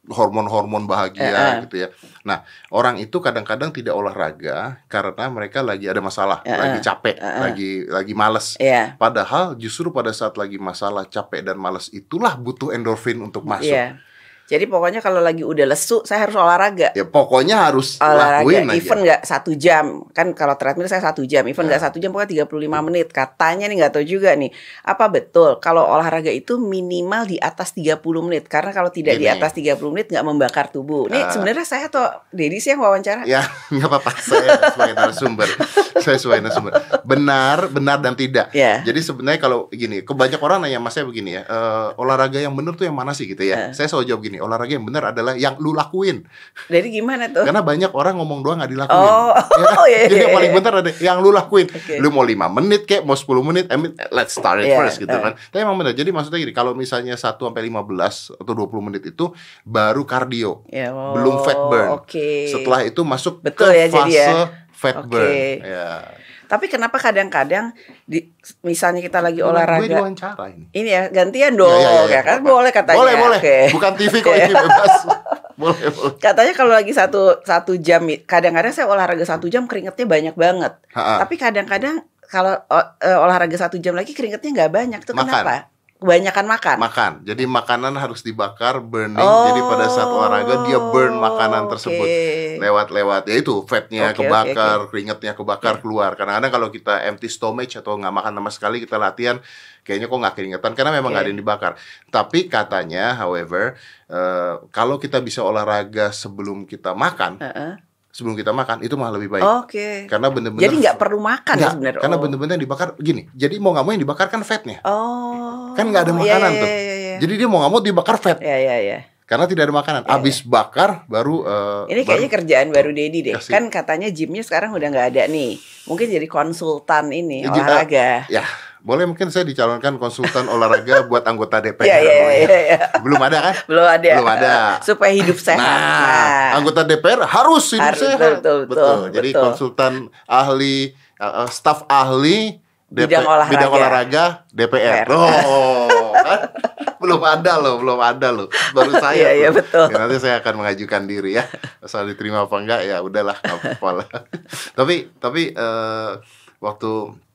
hormon-hormon bahagia Uh-uh. gitu ya. Nah, orang itu kadang-kadang tidak olahraga karena mereka lagi ada masalah, Uh-uh. lagi capek, Uh-uh. lagi lagi malas. Iya. Padahal justru pada saat lagi masalah, capek dan malas itulah butuh endorfin untuk masuk. Iya. Jadi pokoknya kalau lagi udah lesu, saya harus olahraga. Ya pokoknya harus Olahraga, lakuin aja. even nggak satu jam, kan kalau treadmill saya satu jam, even nggak Nah. satu jam, pokoknya tiga puluh lima menit. Katanya nih, nggak tahu juga nih, apa betul kalau olahraga itu minimal di atas tiga puluh menit? Karena kalau tidak di Gini. atas tiga puluh menit nggak membakar tubuh. Ini Ah. sebenarnya saya atau Dedi sih yang wawancara? Ya, nggak apa-apa. Saya sebagai narasumber, saya sebagai narasumber. Benar, benar dan tidak. Ya. Jadi sebenarnya kalau gini, kebanyak orang nanya mas saya begini ya, eh, olahraga yang benar tuh yang mana sih gitu ya? Eh. Saya selalu jawab gini, olahraga yang benar adalah yang lu lakuin. Jadi gimana tuh? Karena banyak orang ngomong doang nggak dilakuin. Oh, Ya kan? iya, Jadi iya, yang paling iya. benar ada yang lu lakuin. Oke. Lu mau lima menit kek, mau sepuluh menit, I mean, let's start it Iya, first gitu eh. kan. Tapi emang benar. Jadi maksudnya gini, kalau misalnya satu sampai lima belas atau dua puluh menit itu baru kardio. Ya, oh, Belum fat burn. Oke. Setelah itu masuk Betul ke ya, fase jadi ya. fat Oke. burn. Ya. Tapi kenapa kadang-kadang di, misalnya kita lagi Gue olahraga, diwawancara ini. ini ya gantian dong, Ya, ya, ya, ya, ya, kan apa-apa. boleh katanya. Boleh, boleh. Oke. Bukan T V kok ini bebas. Boleh, boleh. Katanya kalau lagi satu satu jam, kadang-kadang saya olahraga satu jam keringetnya banyak banget. Ha-ha. Tapi kadang-kadang kalau o- eh, olahraga satu jam lagi keringetnya nggak banyak. Itu Makan. kenapa? Kebanyakan makan. Makan. Jadi makanan harus dibakar, burning. Oh, Jadi pada saat olahraga dia burn makanan tersebut. oke. Lewat-lewat ya itu fatnya Oke, kebakar, oke, keringatnya kebakar Iya. keluar. Kadang-kadang kalau kita empty stomach atau nggak makan sama sekali kita latihan, kayaknya kok nggak keringetan karena memang nggak Oke. ada yang dibakar. Tapi katanya, however, eh, kalau kita bisa olahraga sebelum kita makan, Heeh. sebelum kita makan itu malah lebih baik. Oke. Karena bener-bener Jadi nggak perlu makan ya Nggak, sebenarnya. karena Oh. bener-bener yang dibakar gini. Jadi mau nggak mau yang dibakar kan fatnya. Oh. Kan nggak ada Iya, makanan iya, tuh. iya, iya. Jadi dia mau nggak mau dibakar fat. Iya, iya, iya. Karena tidak ada makanan. Iya, Abis bakar baru eh, Ini kayaknya baru- kerjaan baru Dedi deh. Kasih. Kan katanya gymnya sekarang udah nggak ada nih. Mungkin jadi konsultan ini Ya, jadi- olahraga. Ya, boleh mungkin saya dicalonkan konsultan olahraga buat anggota D P R. Iya, iya, namanya. iya, iya. Belum ada kan? Belum ada. Belum ada. Supaya hidup sehat. Nah, anggota D P R harus hidup Harus, sehat. betul, betul, Jadi betul. konsultan ahli, uh, staf ahli D P Bidang olahraga. bidang olahraga D P R. D P R. Oh, kan? Belum ada loh, belum ada loh. Baru saya. Iya, iya, tuh. betul. Ya, nanti saya akan mengajukan diri ya. Asal diterima apa enggak ya udahlah, nggak apa-apa lah. tapi tapi eh, waktu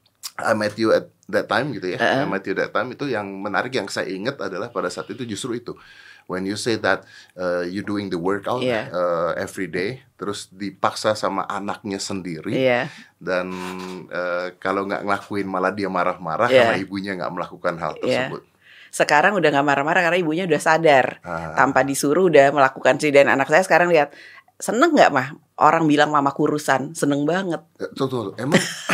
I met you at that time gitu ya. I Uh-uh. met you that time itu yang menarik yang saya ingat adalah pada saat itu justru itu. When you say that uh, you doing the workout Iya. uh, every day, terus dipaksa sama anaknya sendiri, Iya. dan uh, kalau nggak ngelakuin malah dia marah-marah Iya. karena ibunya nggak melakukan hal Iya. tersebut. Sekarang udah nggak marah-marah karena ibunya udah sadar. Ah. Tanpa disuruh udah melakukan sih. Dan anak saya sekarang lihat, seneng nggak mah orang bilang mama kurusan? Seneng banget. Eh, Tuh, tuh, emang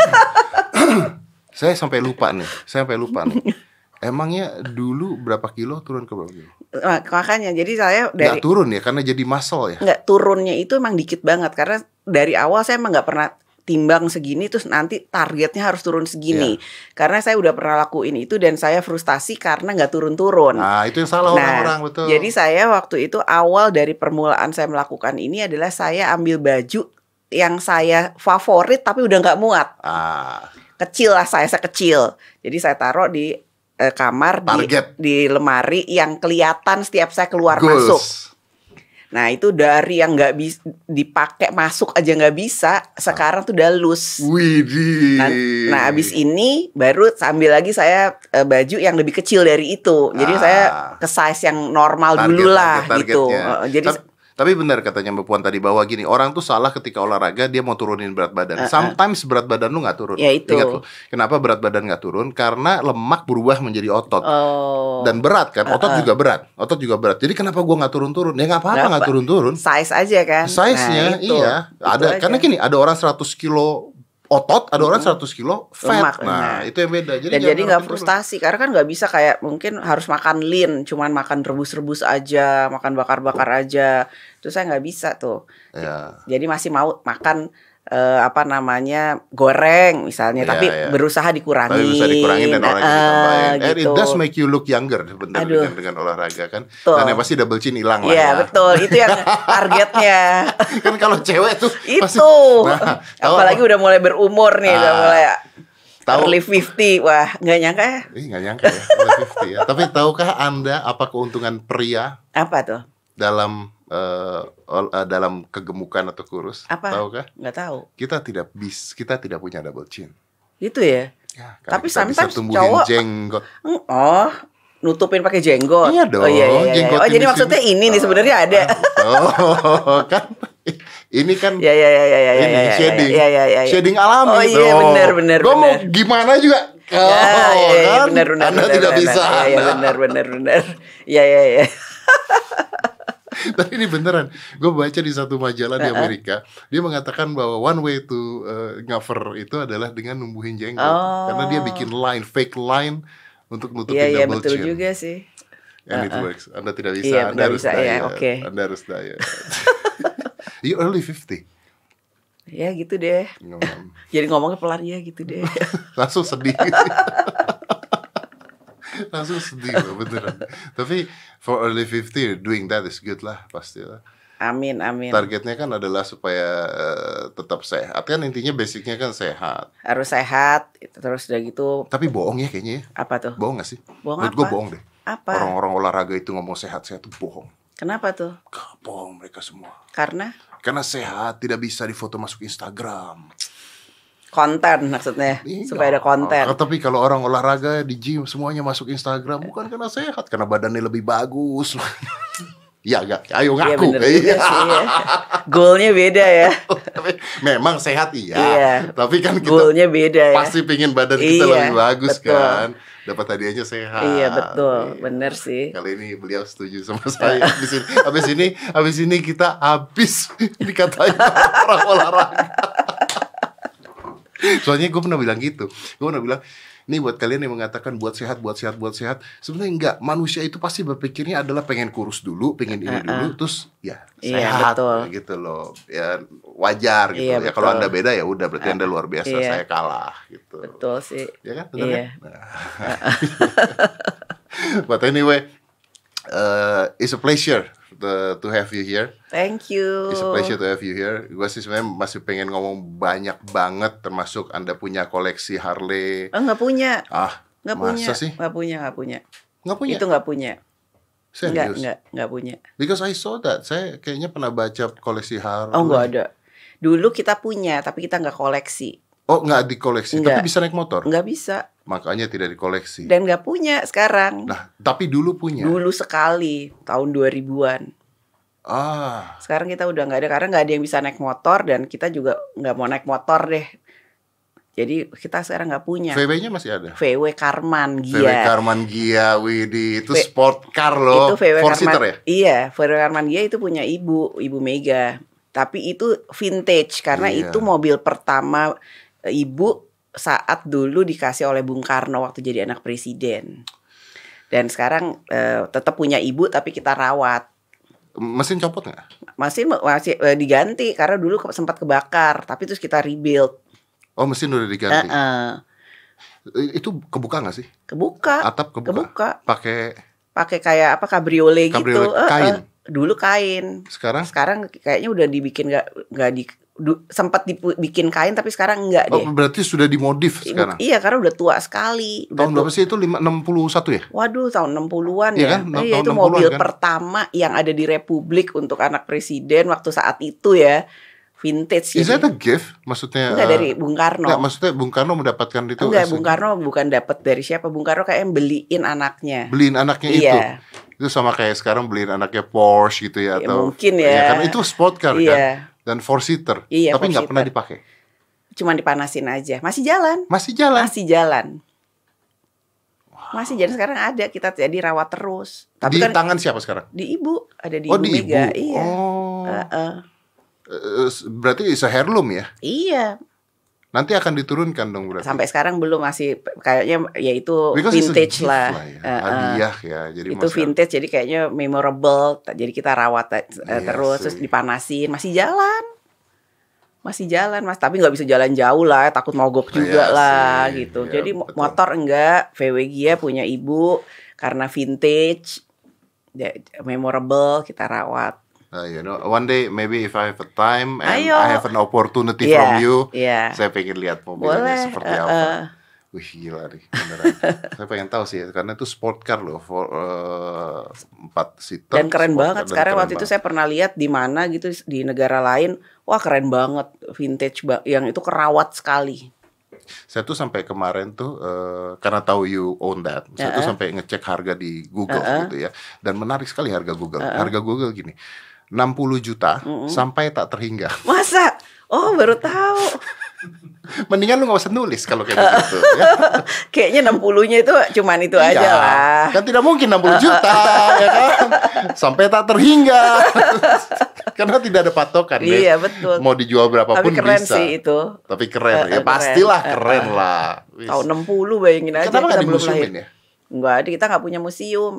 saya sampai lupa nih, saya sampai lupa nih. Emangnya dulu berapa kilo turun ke berapa kilo? Mak- Makanya jadi saya Nggak dari turun ya karena jadi muscle ya. nggak turunnya itu emang dikit banget karena dari awal saya emang nggak pernah timbang segini terus nanti targetnya harus turun segini. Karena saya udah pernah lakuin itu dan saya frustasi karena nggak turun-turun. Nah itu yang salah Nah, orang-orang betul. Jadi saya waktu itu awal dari permulaan saya melakukan ini adalah saya ambil baju yang saya favorit tapi udah nggak muat. ah, Kecil lah saya, saya kecil. Jadi saya taruh di eh, kamar di, Target. di lemari yang kelihatan setiap saya keluar goals. masuk. Nah itu dari yang nggak bisa dipakai masuk aja nggak bisa, sekarang tuh udah loose. Widih. Nah, nah abis ini baru sambil lagi saya eh, baju yang lebih kecil dari itu. Jadi Ah. saya ke size yang normal Target, dulu lah target, gitu. targetnya. Eh, jadi tapi, tapi benar katanya Mbak Puan tadi bahwa gini, orang tuh salah ketika olahraga dia mau turunin berat badan. Sometimes berat badan lu nggak turun. Ya, itu. Ingat lo, kenapa berat badan nggak turun? Karena lemak berubah menjadi otot. oh, Dan berat kan, otot juga berat, otot juga berat. Jadi kenapa gua nggak turun-turun? Ya nggak apa-apa Nggak nggak apa. turun-turun. size aja kan. Size-nya Nah, itu. iya. Itu Ada aja. karena gini, ada orang seratus kilo otot, ada orang seratus kilo fat. Lemak, nah, nah. itu yang beda. Jadi Dan jangan jadi nggak turun-turun. frustasi karena kan nggak bisa kayak mungkin harus makan lean, cuman makan rebus-rebus aja, makan bakar-bakar aja. Itu saya nggak bisa tuh. Ya. Jadi masih mau makan eh, apa namanya goreng misalnya, Iya, tapi iya. berusaha dikurangin. Tapi bisa dikurangin dan orangnya Eh, ditambahin. And it gitu. does make you look younger bener Aduh. dengan, dengan olahraga kan. Betul. Dan yang pasti double chin hilang lah Iya ya. betul, itu yang targetnya. Kan kalau cewek tuh Itu. pasti, nah, tahu Apalagi apa? udah mulai berumur nih, udah Ah, mulai tahu. early fifty. Wah, nggak nyangka ya. Ih, nggak nyangka ya, early fifty ya. Tapi tahukah Anda apa keuntungan pria Apa tuh? dalam uh, ol- uh, dalam kegemukan atau kurus? Apa? Tahukah? Nggak tahu. Kita tidak bis, kita tidak punya double chin. Gitu ya. Ya, karena Tapi kita bisa sometimes tumbuhin cowok- jenggot. Oh, nutupin pakai jenggot. Iya dong, Oh iya iya iya. jenggotin Oh jadi di maksudnya sini. ini nih sebenarnya ada. Oh, kan ini kan Ya ya ya ya ya ini ya, ya, shading, ya, ya, ya, ya. shading alami. Oh iya, dong. benar, benar, Gua mau benar. gimana juga. Oh, Ya, ya, ya, kan? benar benar. Anda benar, tidak benar, bisa. Iya ya, Anda. benar benar benar. Iya iya iya. Tapi ini beneran. Gue baca di satu majalah di Amerika, dia mengatakan bahwa one way to uh, cover itu adalah dengan numbuhin jenggot, Oh. karena dia bikin line, fake line untuk nutupin Iya iya double betul chin. juga sih. And it Uh-uh. works. Anda tidak bisa, Iya, Anda nggak harus bisa, ya, diet. oke. Anda harus diet. You early fifty. Ya gitu deh. Hmm. Jadi ngomongnya pelan ya gitu deh. Langsung sedih. Langsung sedih loh, beneran. Tapi for early fifty doing that is good lah, pasti lah. Amin amin. Targetnya kan adalah supaya uh, tetap sehat. Kan intinya basicnya kan sehat. Harus sehat. Terus udah gitu Tapi bohong ya kayaknya ya. apa tuh? Bohong gak sih? Bohong Menurut gue apa? bohong deh. Apa? Orang-orang olahraga itu ngomong sehat-sehat itu bohong. Kenapa tuh? Gak bohong mereka semua. Karena Karena sehat tidak bisa difoto masuk Instagram. konten maksudnya Iya. supaya ada konten. Ah, tapi kalau orang olahraga di gym semuanya masuk Instagram bukan karena sehat, karena badannya lebih bagus. Ya gak? Ayo Iya ngaku. bener juga sih ya. Goalnya beda ya. Tapi memang sehat iya. Iya. Tapi kan kita Goalnya beda ya. pasti pengen badan kita Iya, lebih bagus betul. kan. Dapat hadiahnya sehat. Iya betul, Iya. bener sih. Kali ini beliau setuju sama saya. Habis ini, habis ini, habis ini kita habis dikatain orang olahraga. Soalnya gue pernah bilang gitu. Gue pernah bilang, nih buat kalian yang mengatakan buat sehat, buat sehat, buat sehat. Sebenarnya enggak. Manusia itu pasti berpikirnya adalah pengen kurus dulu, pengen ini dulu, terus ya Iya, sehat betul. gitu loh. Ya wajar gitu. Iya, Ya kalau betul. Anda beda ya udah berarti Anda luar biasa. Iya. Saya kalah gitu. Betul sih. Ya kan? Benar Iya. kan? Nah. But anyway, uh, it's a pleasure to, to have you here. Thank you. It's a pleasure to have you here. Gue sih sebenarnya masih pengen ngomong banyak banget, termasuk Anda punya koleksi Harley. Oh nggak punya, Ah, nggak masa punya, sih? nggak punya, nggak punya. Nggak punya? Itu nggak punya. Nggak, Serius? nggak, nggak punya. Because I saw that. Saya kayaknya pernah baca koleksi Harley. Oh nggak ada. Dulu kita punya, tapi kita nggak koleksi. Oh, nggak dikoleksi, Nggak. tapi bisa naik motor. Nggak bisa. Makanya tidak dikoleksi. Dan nggak punya sekarang. Nah, tapi dulu punya. Dulu sekali, tahun dua ribuan. Ah, Sekarang kita udah nggak ada karena nggak ada yang bisa naik motor dan kita juga nggak mau naik motor deh. Jadi kita sekarang nggak punya. V W-nya masih ada. V W Karman V W Gia. Karman Gia, Widih, itu V- sport car loh. Itu V W Four Karman. seater ya? Iya, V W Karman Gia itu punya ibu, Ibu Mega. Tapi itu vintage karena Iya. itu mobil pertama e, ibu saat dulu dikasih oleh Bung Karno waktu jadi anak presiden. Dan sekarang e, tetap punya ibu tapi kita rawat. Mesin copot nggak? Masih masih e, diganti karena dulu ke- sempat kebakar, tapi terus kita rebuild. Oh, mesin udah diganti. Heeh. Itu kebuka nggak sih? Kebuka. Atap kebuka. Kebuka. Pakai Pakai kayak apa kabriolet, Kabriolet, gitu. Eh, kain. eh. Dulu kain. sekarang? Sekarang kayaknya udah dibikin nggak nggak di du- sempat dibikin kain tapi sekarang enggak Oh, deh. berarti sudah dimodif Ibu- sekarang. Iya karena udah tua sekali. Udah Tahun tua. berapa sih itu? lima enam puluh satu ya? Waduh tahun enam puluhan Iya ya. kan? Nah, Tahun iya, itu enam puluhan mobil kan? pertama yang ada di Republik untuk anak presiden waktu saat itu ya. Vintage Is that jadi. a gift? Maksudnya Enggak eh, dari Bung Karno. Enggak, maksudnya Bung Karno mendapatkan itu. Enggak, as- Bung Karno bukan dapat dari siapa. Bung Karno kayak beliin anaknya. beliin anaknya Iya. itu. Itu sama kayak sekarang beliin anaknya Porsche gitu ya, Ya, atau mungkin ya. kan itu sport car Iya. kan dan four seater. Iya, tapi nggak four pernah seater. dipakai. Cuman dipanasin aja. Masih jalan. Masih jalan. Masih jalan. Masih jalan sekarang ada kita jadi rawat terus. Tapi Di kan tangan siapa sekarang? di ibu ada di Oh, ibu di Mega. ibu. Iya. Oh. Heeh. Eh, berarti se heirloom ya. Iya. Nanti akan diturunkan dong berarti. Sampai sekarang belum masih kayaknya ya itu Because it's a vintage gift lah. ya. Heeh. Hadiah ya. Jadi Itu masih- vintage jadi kayaknya memorable. Jadi kita rawat eh, Iya terus sih. terus dipanasin, masih jalan. Masih jalan Mas, tapi nggak bisa jalan jauh lah, takut mogok juga Iya lah sih. gitu. Iya, Jadi mo- betul. motor enggak, V W Gia punya ibu karena vintage. Ya, memorable kita rawat. Uh, you know, one day maybe if I have a time and Ayo. I have an opportunity Iya, from you, iya. saya pengen lihat mobilnya Boleh. seperti eh, apa. eh. Wih gila nih beneran. Saya pengen tahu sih karena itu sport car loh, for, uh, empat seater. Dan keren banget. Dan Sekarang keren waktu itu banget. saya pernah lihat di mana gitu di negara lain, wah keren banget, vintage yang itu kerawat sekali. Saya tuh sampai kemarin tuh uh, karena tahu you own that, saya Uh-uh. tuh sampai ngecek harga di Google Uh-uh. gitu ya. Dan menarik sekali harga Google. Uh-uh. Harga Google gini, enam puluh juta Uh-uh. sampai tak terhingga. Masa? Oh baru tahu. Mendingan lu gak usah nulis kalau kayak gitu ya. Kayaknya enam puluh-nya itu cuman itu Iya, aja lah. kan tidak mungkin enam puluh juta ya kan. Sampai tak terhingga. Karena tidak ada patokan. Iya, Bes. betul. Mau dijual berapapun Tapi keren bisa. sih itu. Tapi keren, Uh, ya keren. pastilah Uh, keren uh. lah. Wis. Tahun enam puluh bayangin aja. Kenapa kita nggak belum dimuseumin lahir. ya? Enggak ada, kita nggak punya museum.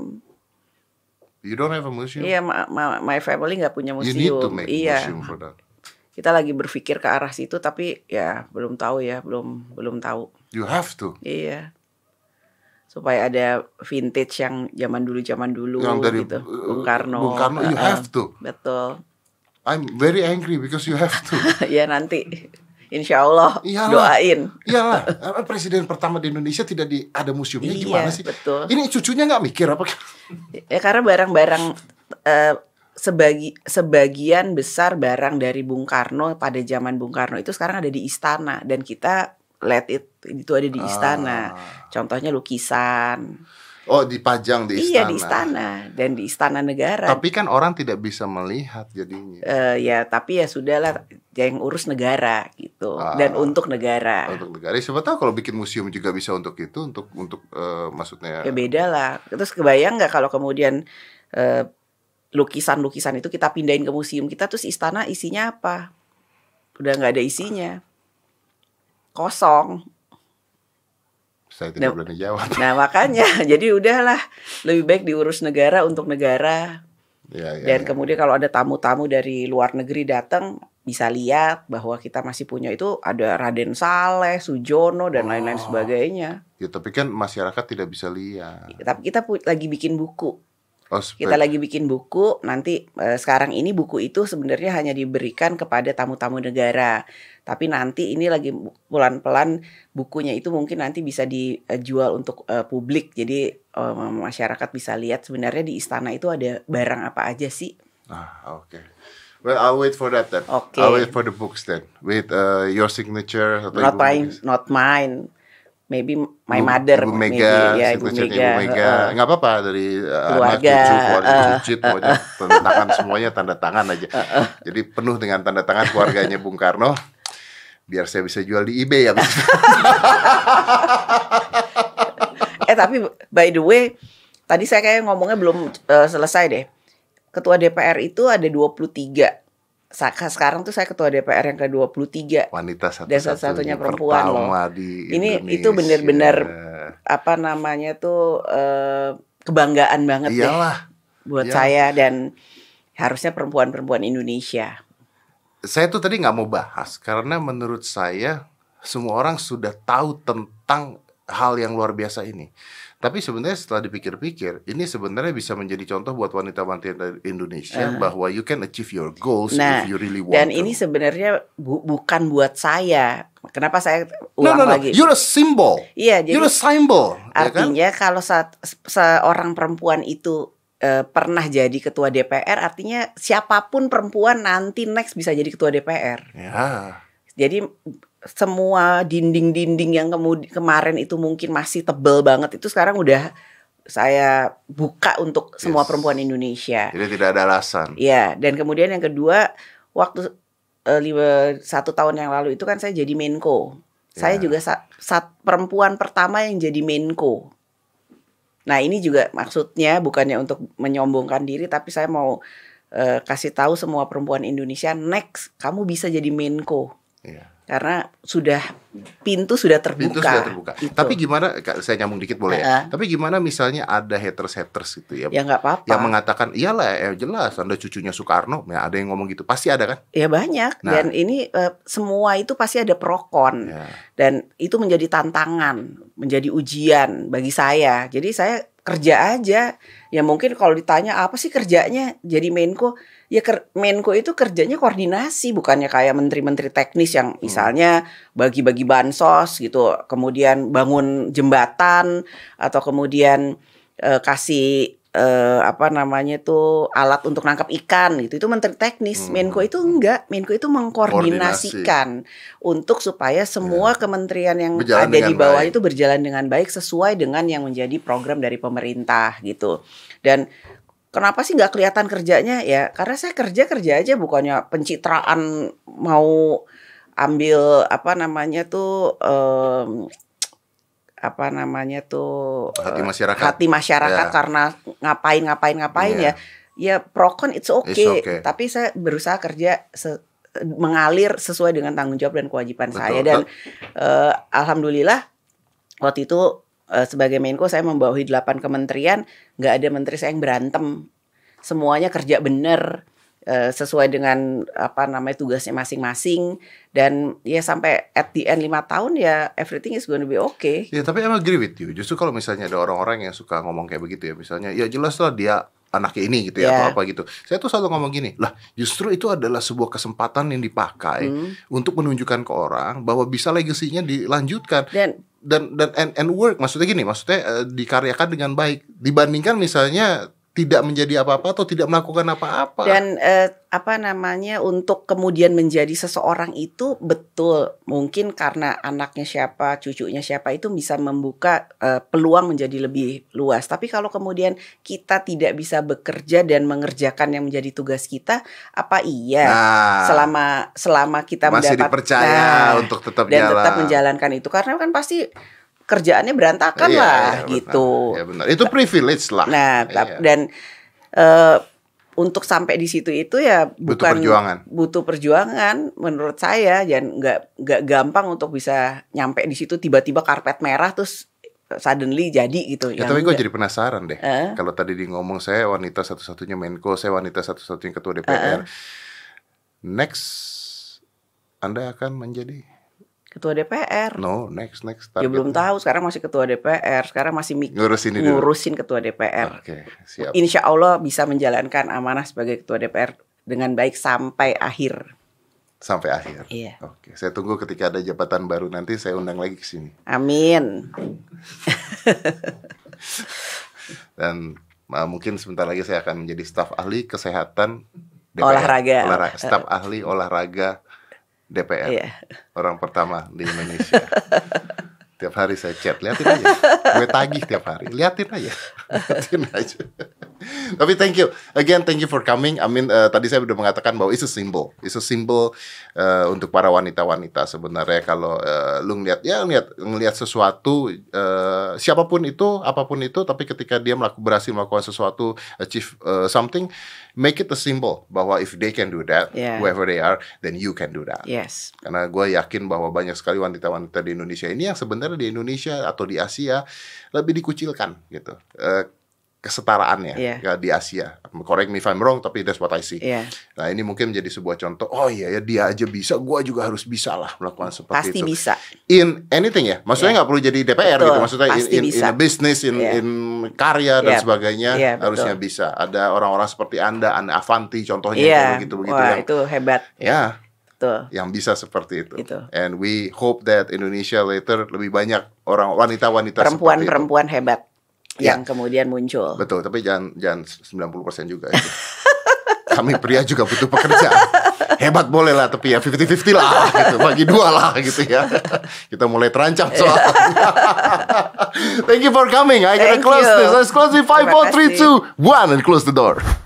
You don't have a museum? Iya, ma- ma- my family nggak punya You museum. need to make Iya. museum for that. Kita lagi berpikir ke arah situ tapi ya belum tahu ya, belum belum tahu. You have to. Iya. Supaya ada vintage yang zaman dulu zaman dulu Yang dari gitu. uh, Bung Karno. Bung Karno, you Uh-uh. have to. Betul. I'm very angry because you have to. Ya nanti insya Allah Iyalah. doain. Iyalah, apa presiden pertama di Indonesia tidak di ada museumnya Iya, gimana sih? betul. Ini cucunya nggak mikir apa? Ya karena barang-barang eh, sebagi sebagian besar barang dari Bung Karno pada zaman Bung Karno itu sekarang ada di istana dan kita let it itu ada di istana. Ah. Contohnya lukisan. Oh, dipajang di istana. Iya di istana dan di istana negara. Tapi kan orang tidak bisa melihat jadinya. Eh, ya tapi ya sudahlah yang urus negara gitu Ah. dan untuk negara. Untuk negara, siapa tahu kalau bikin museum juga bisa untuk itu, untuk untuk eh, maksudnya. Ya beda lah. Terus kebayang nggak kalau kemudian eh, lukisan-lukisan itu kita pindahin ke museum kita, terus istana isinya apa? Udah nggak ada isinya, kosong. Saya tidak Nah, berani jawab. Nah makanya jadi udahlah lebih baik diurus negara untuk negara. Ya, ya, Dan ya. kemudian kalau ada tamu-tamu dari luar negeri datang bisa lihat bahwa kita masih punya itu, ada Raden Saleh, Sujono dan lain-lain Oh. sebagainya. Ya, tapi kan masyarakat tidak bisa lihat. Tapi kita pu- lagi bikin buku. Oh, Kita supaya- lagi bikin buku. Nanti eh, sekarang ini buku itu sebenarnya hanya diberikan kepada tamu-tamu negara. Tapi nanti ini lagi bu- pelan-pelan bukunya itu mungkin nanti bisa dijual untuk eh, publik. Jadi eh, masyarakat bisa lihat sebenarnya di istana itu ada barang apa aja sih. Ah, oke. Well, I'll wait for that then. Oke. I'll wait for the books then. With uh, your signature atau Not Ibu mine, Mega. not mine. Maybe my Ibu- mother, Ibu maybe Mega, ya Ibu signature-nya Mega. Ibu Mega. heeh. Nggak apa-apa dari uh, anak, Keluarga, cucu, keluarga, uh, cucu, pokoknya tanda tangan semuanya tanda tangan aja. Jadi penuh dengan tanda tangan keluarganya Bung Karno. Biar saya bisa jual di eBay ya. Eh tapi by the way, tadi saya kayak ngomongnya belum eh, selesai deh. Ketua D P R itu ada dua puluh tiga. Sa- Sekarang tuh saya ketua D P R yang ke dua puluh tiga. Wanita Dan satu-satunya satu-satunya perempuan loh. pertama di Ini Indonesia. itu benar-benar apa namanya tuh eh, kebanggaan banget deh Iyalah. buat Iya. saya dan harusnya perempuan-perempuan Indonesia. Saya tuh tadi nggak mau bahas karena menurut saya semua orang sudah tahu tentang hal yang luar biasa ini. Tapi sebenarnya setelah dipikir-pikir, ini sebenarnya bisa menjadi contoh buat wanita-wanita Indonesia Uh. bahwa you can achieve your goals Nah, if you really want dan to. ini sebenarnya bu- bukan buat saya. Kenapa saya no, ulang no, no. lagi? You're a symbol. Iya, jadi You're a symbol. ya kan? artinya kalau saat seorang perempuan itu eh, pernah jadi ketua D P R, artinya siapapun perempuan nanti next bisa jadi ketua D P R. Ya. Jadi semua dinding-dinding yang kemudi- kemarin itu mungkin masih tebel banget itu sekarang udah saya buka untuk semua Yes. perempuan Indonesia. Jadi tidak ada alasan. Iya, dan kemudian yang kedua, waktu eh, lima, satu tahun yang lalu itu kan saya jadi Menko. Saya Ya. juga sa- saat perempuan pertama yang jadi Menko. Nah ini juga maksudnya bukannya untuk menyombongkan diri, tapi saya mau eh, kasih tahu semua perempuan Indonesia, next kamu bisa jadi Menko. Iya. Karena sudah pintu sudah terbuka. Pintu sudah terbuka. Itu. Tapi gimana? Kak, saya nyambung dikit boleh ya? Uh-uh. Tapi gimana misalnya ada haters-haters gitu ya? Ya nggak apa-apa. Yang mengatakan iyalah ya jelas Anda cucunya Soekarno, ya ada yang ngomong gitu, pasti ada kan? Ya banyak. Nah. Dan ini eh, semua itu pasti ada pro kon. Ya. Dan itu menjadi tantangan, menjadi ujian bagi saya. Jadi saya kerja aja. Ya mungkin kalau ditanya apa sih kerjanya jadi Menko, ya ker- Menko itu kerjanya koordinasi, bukannya kayak menteri-menteri teknis yang misalnya bagi-bagi bansos gitu, kemudian bangun jembatan atau kemudian eh, kasih eh, apa namanya tuh alat untuk nangkap ikan gitu. Itu menteri teknis. Hmm. Menko itu enggak, Menko itu mengkoordinasikan untuk supaya semua kementerian yang Berjalan ada di dengan bawah baik. itu berjalan dengan baik sesuai dengan yang menjadi program dari pemerintah gitu. Dan kenapa sih nggak kelihatan kerjanya? Ya karena saya kerja kerja aja, bukannya pencitraan mau ambil apa namanya tuh em, apa namanya tuh Hati eh, masyarakat. hati masyarakat Ya. karena ngapain ngapain ngapain Iya. ya. Ya prokon it's okay. It's okay. Tapi saya berusaha kerja se- mengalir sesuai dengan tanggung jawab dan kewajiban Betul. saya, dan eh, alhamdulillah waktu itu eh, sebagai Menko saya membawahi delapan kementerian, nggak ada menteri saya yang berantem, semuanya kerja bener eh, sesuai dengan apa namanya tugasnya masing-masing, dan ya sampai at the end lima tahun ya everything is gonna be okay. Ya tapi I'm agree with you. Justru kalau misalnya ada orang-orang yang suka ngomong kayak begitu ya, misalnya ya jelas lah dia anaknya ini gitu ya, Yeah. atau apa gitu. Saya tuh selalu ngomong gini, lah justru itu adalah sebuah kesempatan yang dipakai Hmm. untuk menunjukkan ke orang bahwa bisa legasinya dilanjutkan. Dan dan dan and, and work, maksudnya gini, maksudnya eh, dikaryakan dengan baik dibandingkan misalnya tidak menjadi apa-apa atau tidak melakukan apa-apa. Dan eh, apa namanya untuk kemudian menjadi seseorang itu betul mungkin karena anaknya siapa, cucunya siapa itu bisa membuka eh, peluang menjadi lebih luas. Tapi kalau kemudian kita tidak bisa bekerja dan mengerjakan yang menjadi tugas kita, apa iya Nah, selama selama kita masih mendapat dipercaya nah, untuk tetap dan jalan. tetap menjalankan itu, karena kan pasti kerjaannya berantakan Iya, lah iya, benar. gitu. Ya benar. Itu privilege lah. Nah, tap- Iya. dan eh, untuk sampai di situ itu ya Butuh bukan perjuangan. butuh perjuangan menurut saya, dan nggak nggak gampang untuk bisa nyampe di situ tiba-tiba karpet merah terus suddenly jadi gitu. Ya, Yang tapi gue enggak. jadi penasaran deh. Eh? Kalau tadi di ngomong saya wanita satu-satunya Menko, saya wanita satu-satunya ketua D P R. Next, Anda akan menjadi Ketua D P R. no next next. Ya belum targetnya. tahu, sekarang masih ketua D P R, sekarang masih mik- Ngurusin ini dulu. ngurusin ketua D P R. Oke, siap. Insya Allah bisa menjalankan amanah sebagai ketua D P R dengan baik sampai akhir. Sampai akhir. Iya. Oke, saya tunggu ketika ada jabatan baru nanti saya undang lagi ke sini. Amin. Dan uh, mungkin sebentar lagi saya akan menjadi staf ahli kesehatan D P R. Olahraga. Olahraga. Staf ahli olahraga D P R. Iya. Orang pertama di Indonesia. Tiap hari saya chat, liatin aja. Gue tagih tiap hari, liatin aja. Liatin aja. Tapi thank you. Again, thank you for coming. I mean, uh, tadi saya udah mengatakan bahwa it's a symbol. It's a symbol uh, untuk para wanita-wanita sebenarnya. Kalau uh, lu ngeliat, ya ngeliat, ngeliat sesuatu, uh, siapapun itu, apapun itu, tapi ketika dia melaku, berhasil melakukan sesuatu, achieve uh, something, make it a symbol bahwa if they can do that, Yeah. whoever they are, then you can do that. Yes. Karena gue yakin bahwa banyak sekali wanita-wanita di Indonesia ini yang sebenarnya di Indonesia atau di Asia lebih dikucilkan gitu. Eh, kesetaraannya Iya. ya, di Asia. Correct me if I'm wrong, tapi that's what I see. Iya. Nah ini mungkin menjadi sebuah contoh. Oh iya ya, dia aja bisa, gue juga harus bisa lah melakukan seperti Pasti itu. bisa. In anything ya, maksudnya nggak perlu jadi D P R Betul, gitu. Maksudnya in, pasti in, in bisa. a business, in, Iya. in karya dan Iya. sebagainya, Iya, betul. harusnya bisa. Ada orang-orang seperti Anda, Anda Avanti contohnya Iya. kayak begitu-begitu Wah, yang itu hebat. ya Tuh. yang bisa seperti itu. Itu. And we hope that Indonesia later lebih banyak orang wanita-wanita seperti itu. Perempuan-perempuan hebat Ya. yang kemudian muncul. Betul, tapi jangan jangan sembilan puluh persen juga itu. Kami pria juga butuh pekerjaan. Hebat boleh lah, tapi ya lima puluh lima puluh lah gitu. Bagi dua lah gitu ya. Kita mulai terancam soalnya. Thank you for coming. I gotta Thank close you. this. Let's close in five, Terima four, three, kasih. two, one and close the door.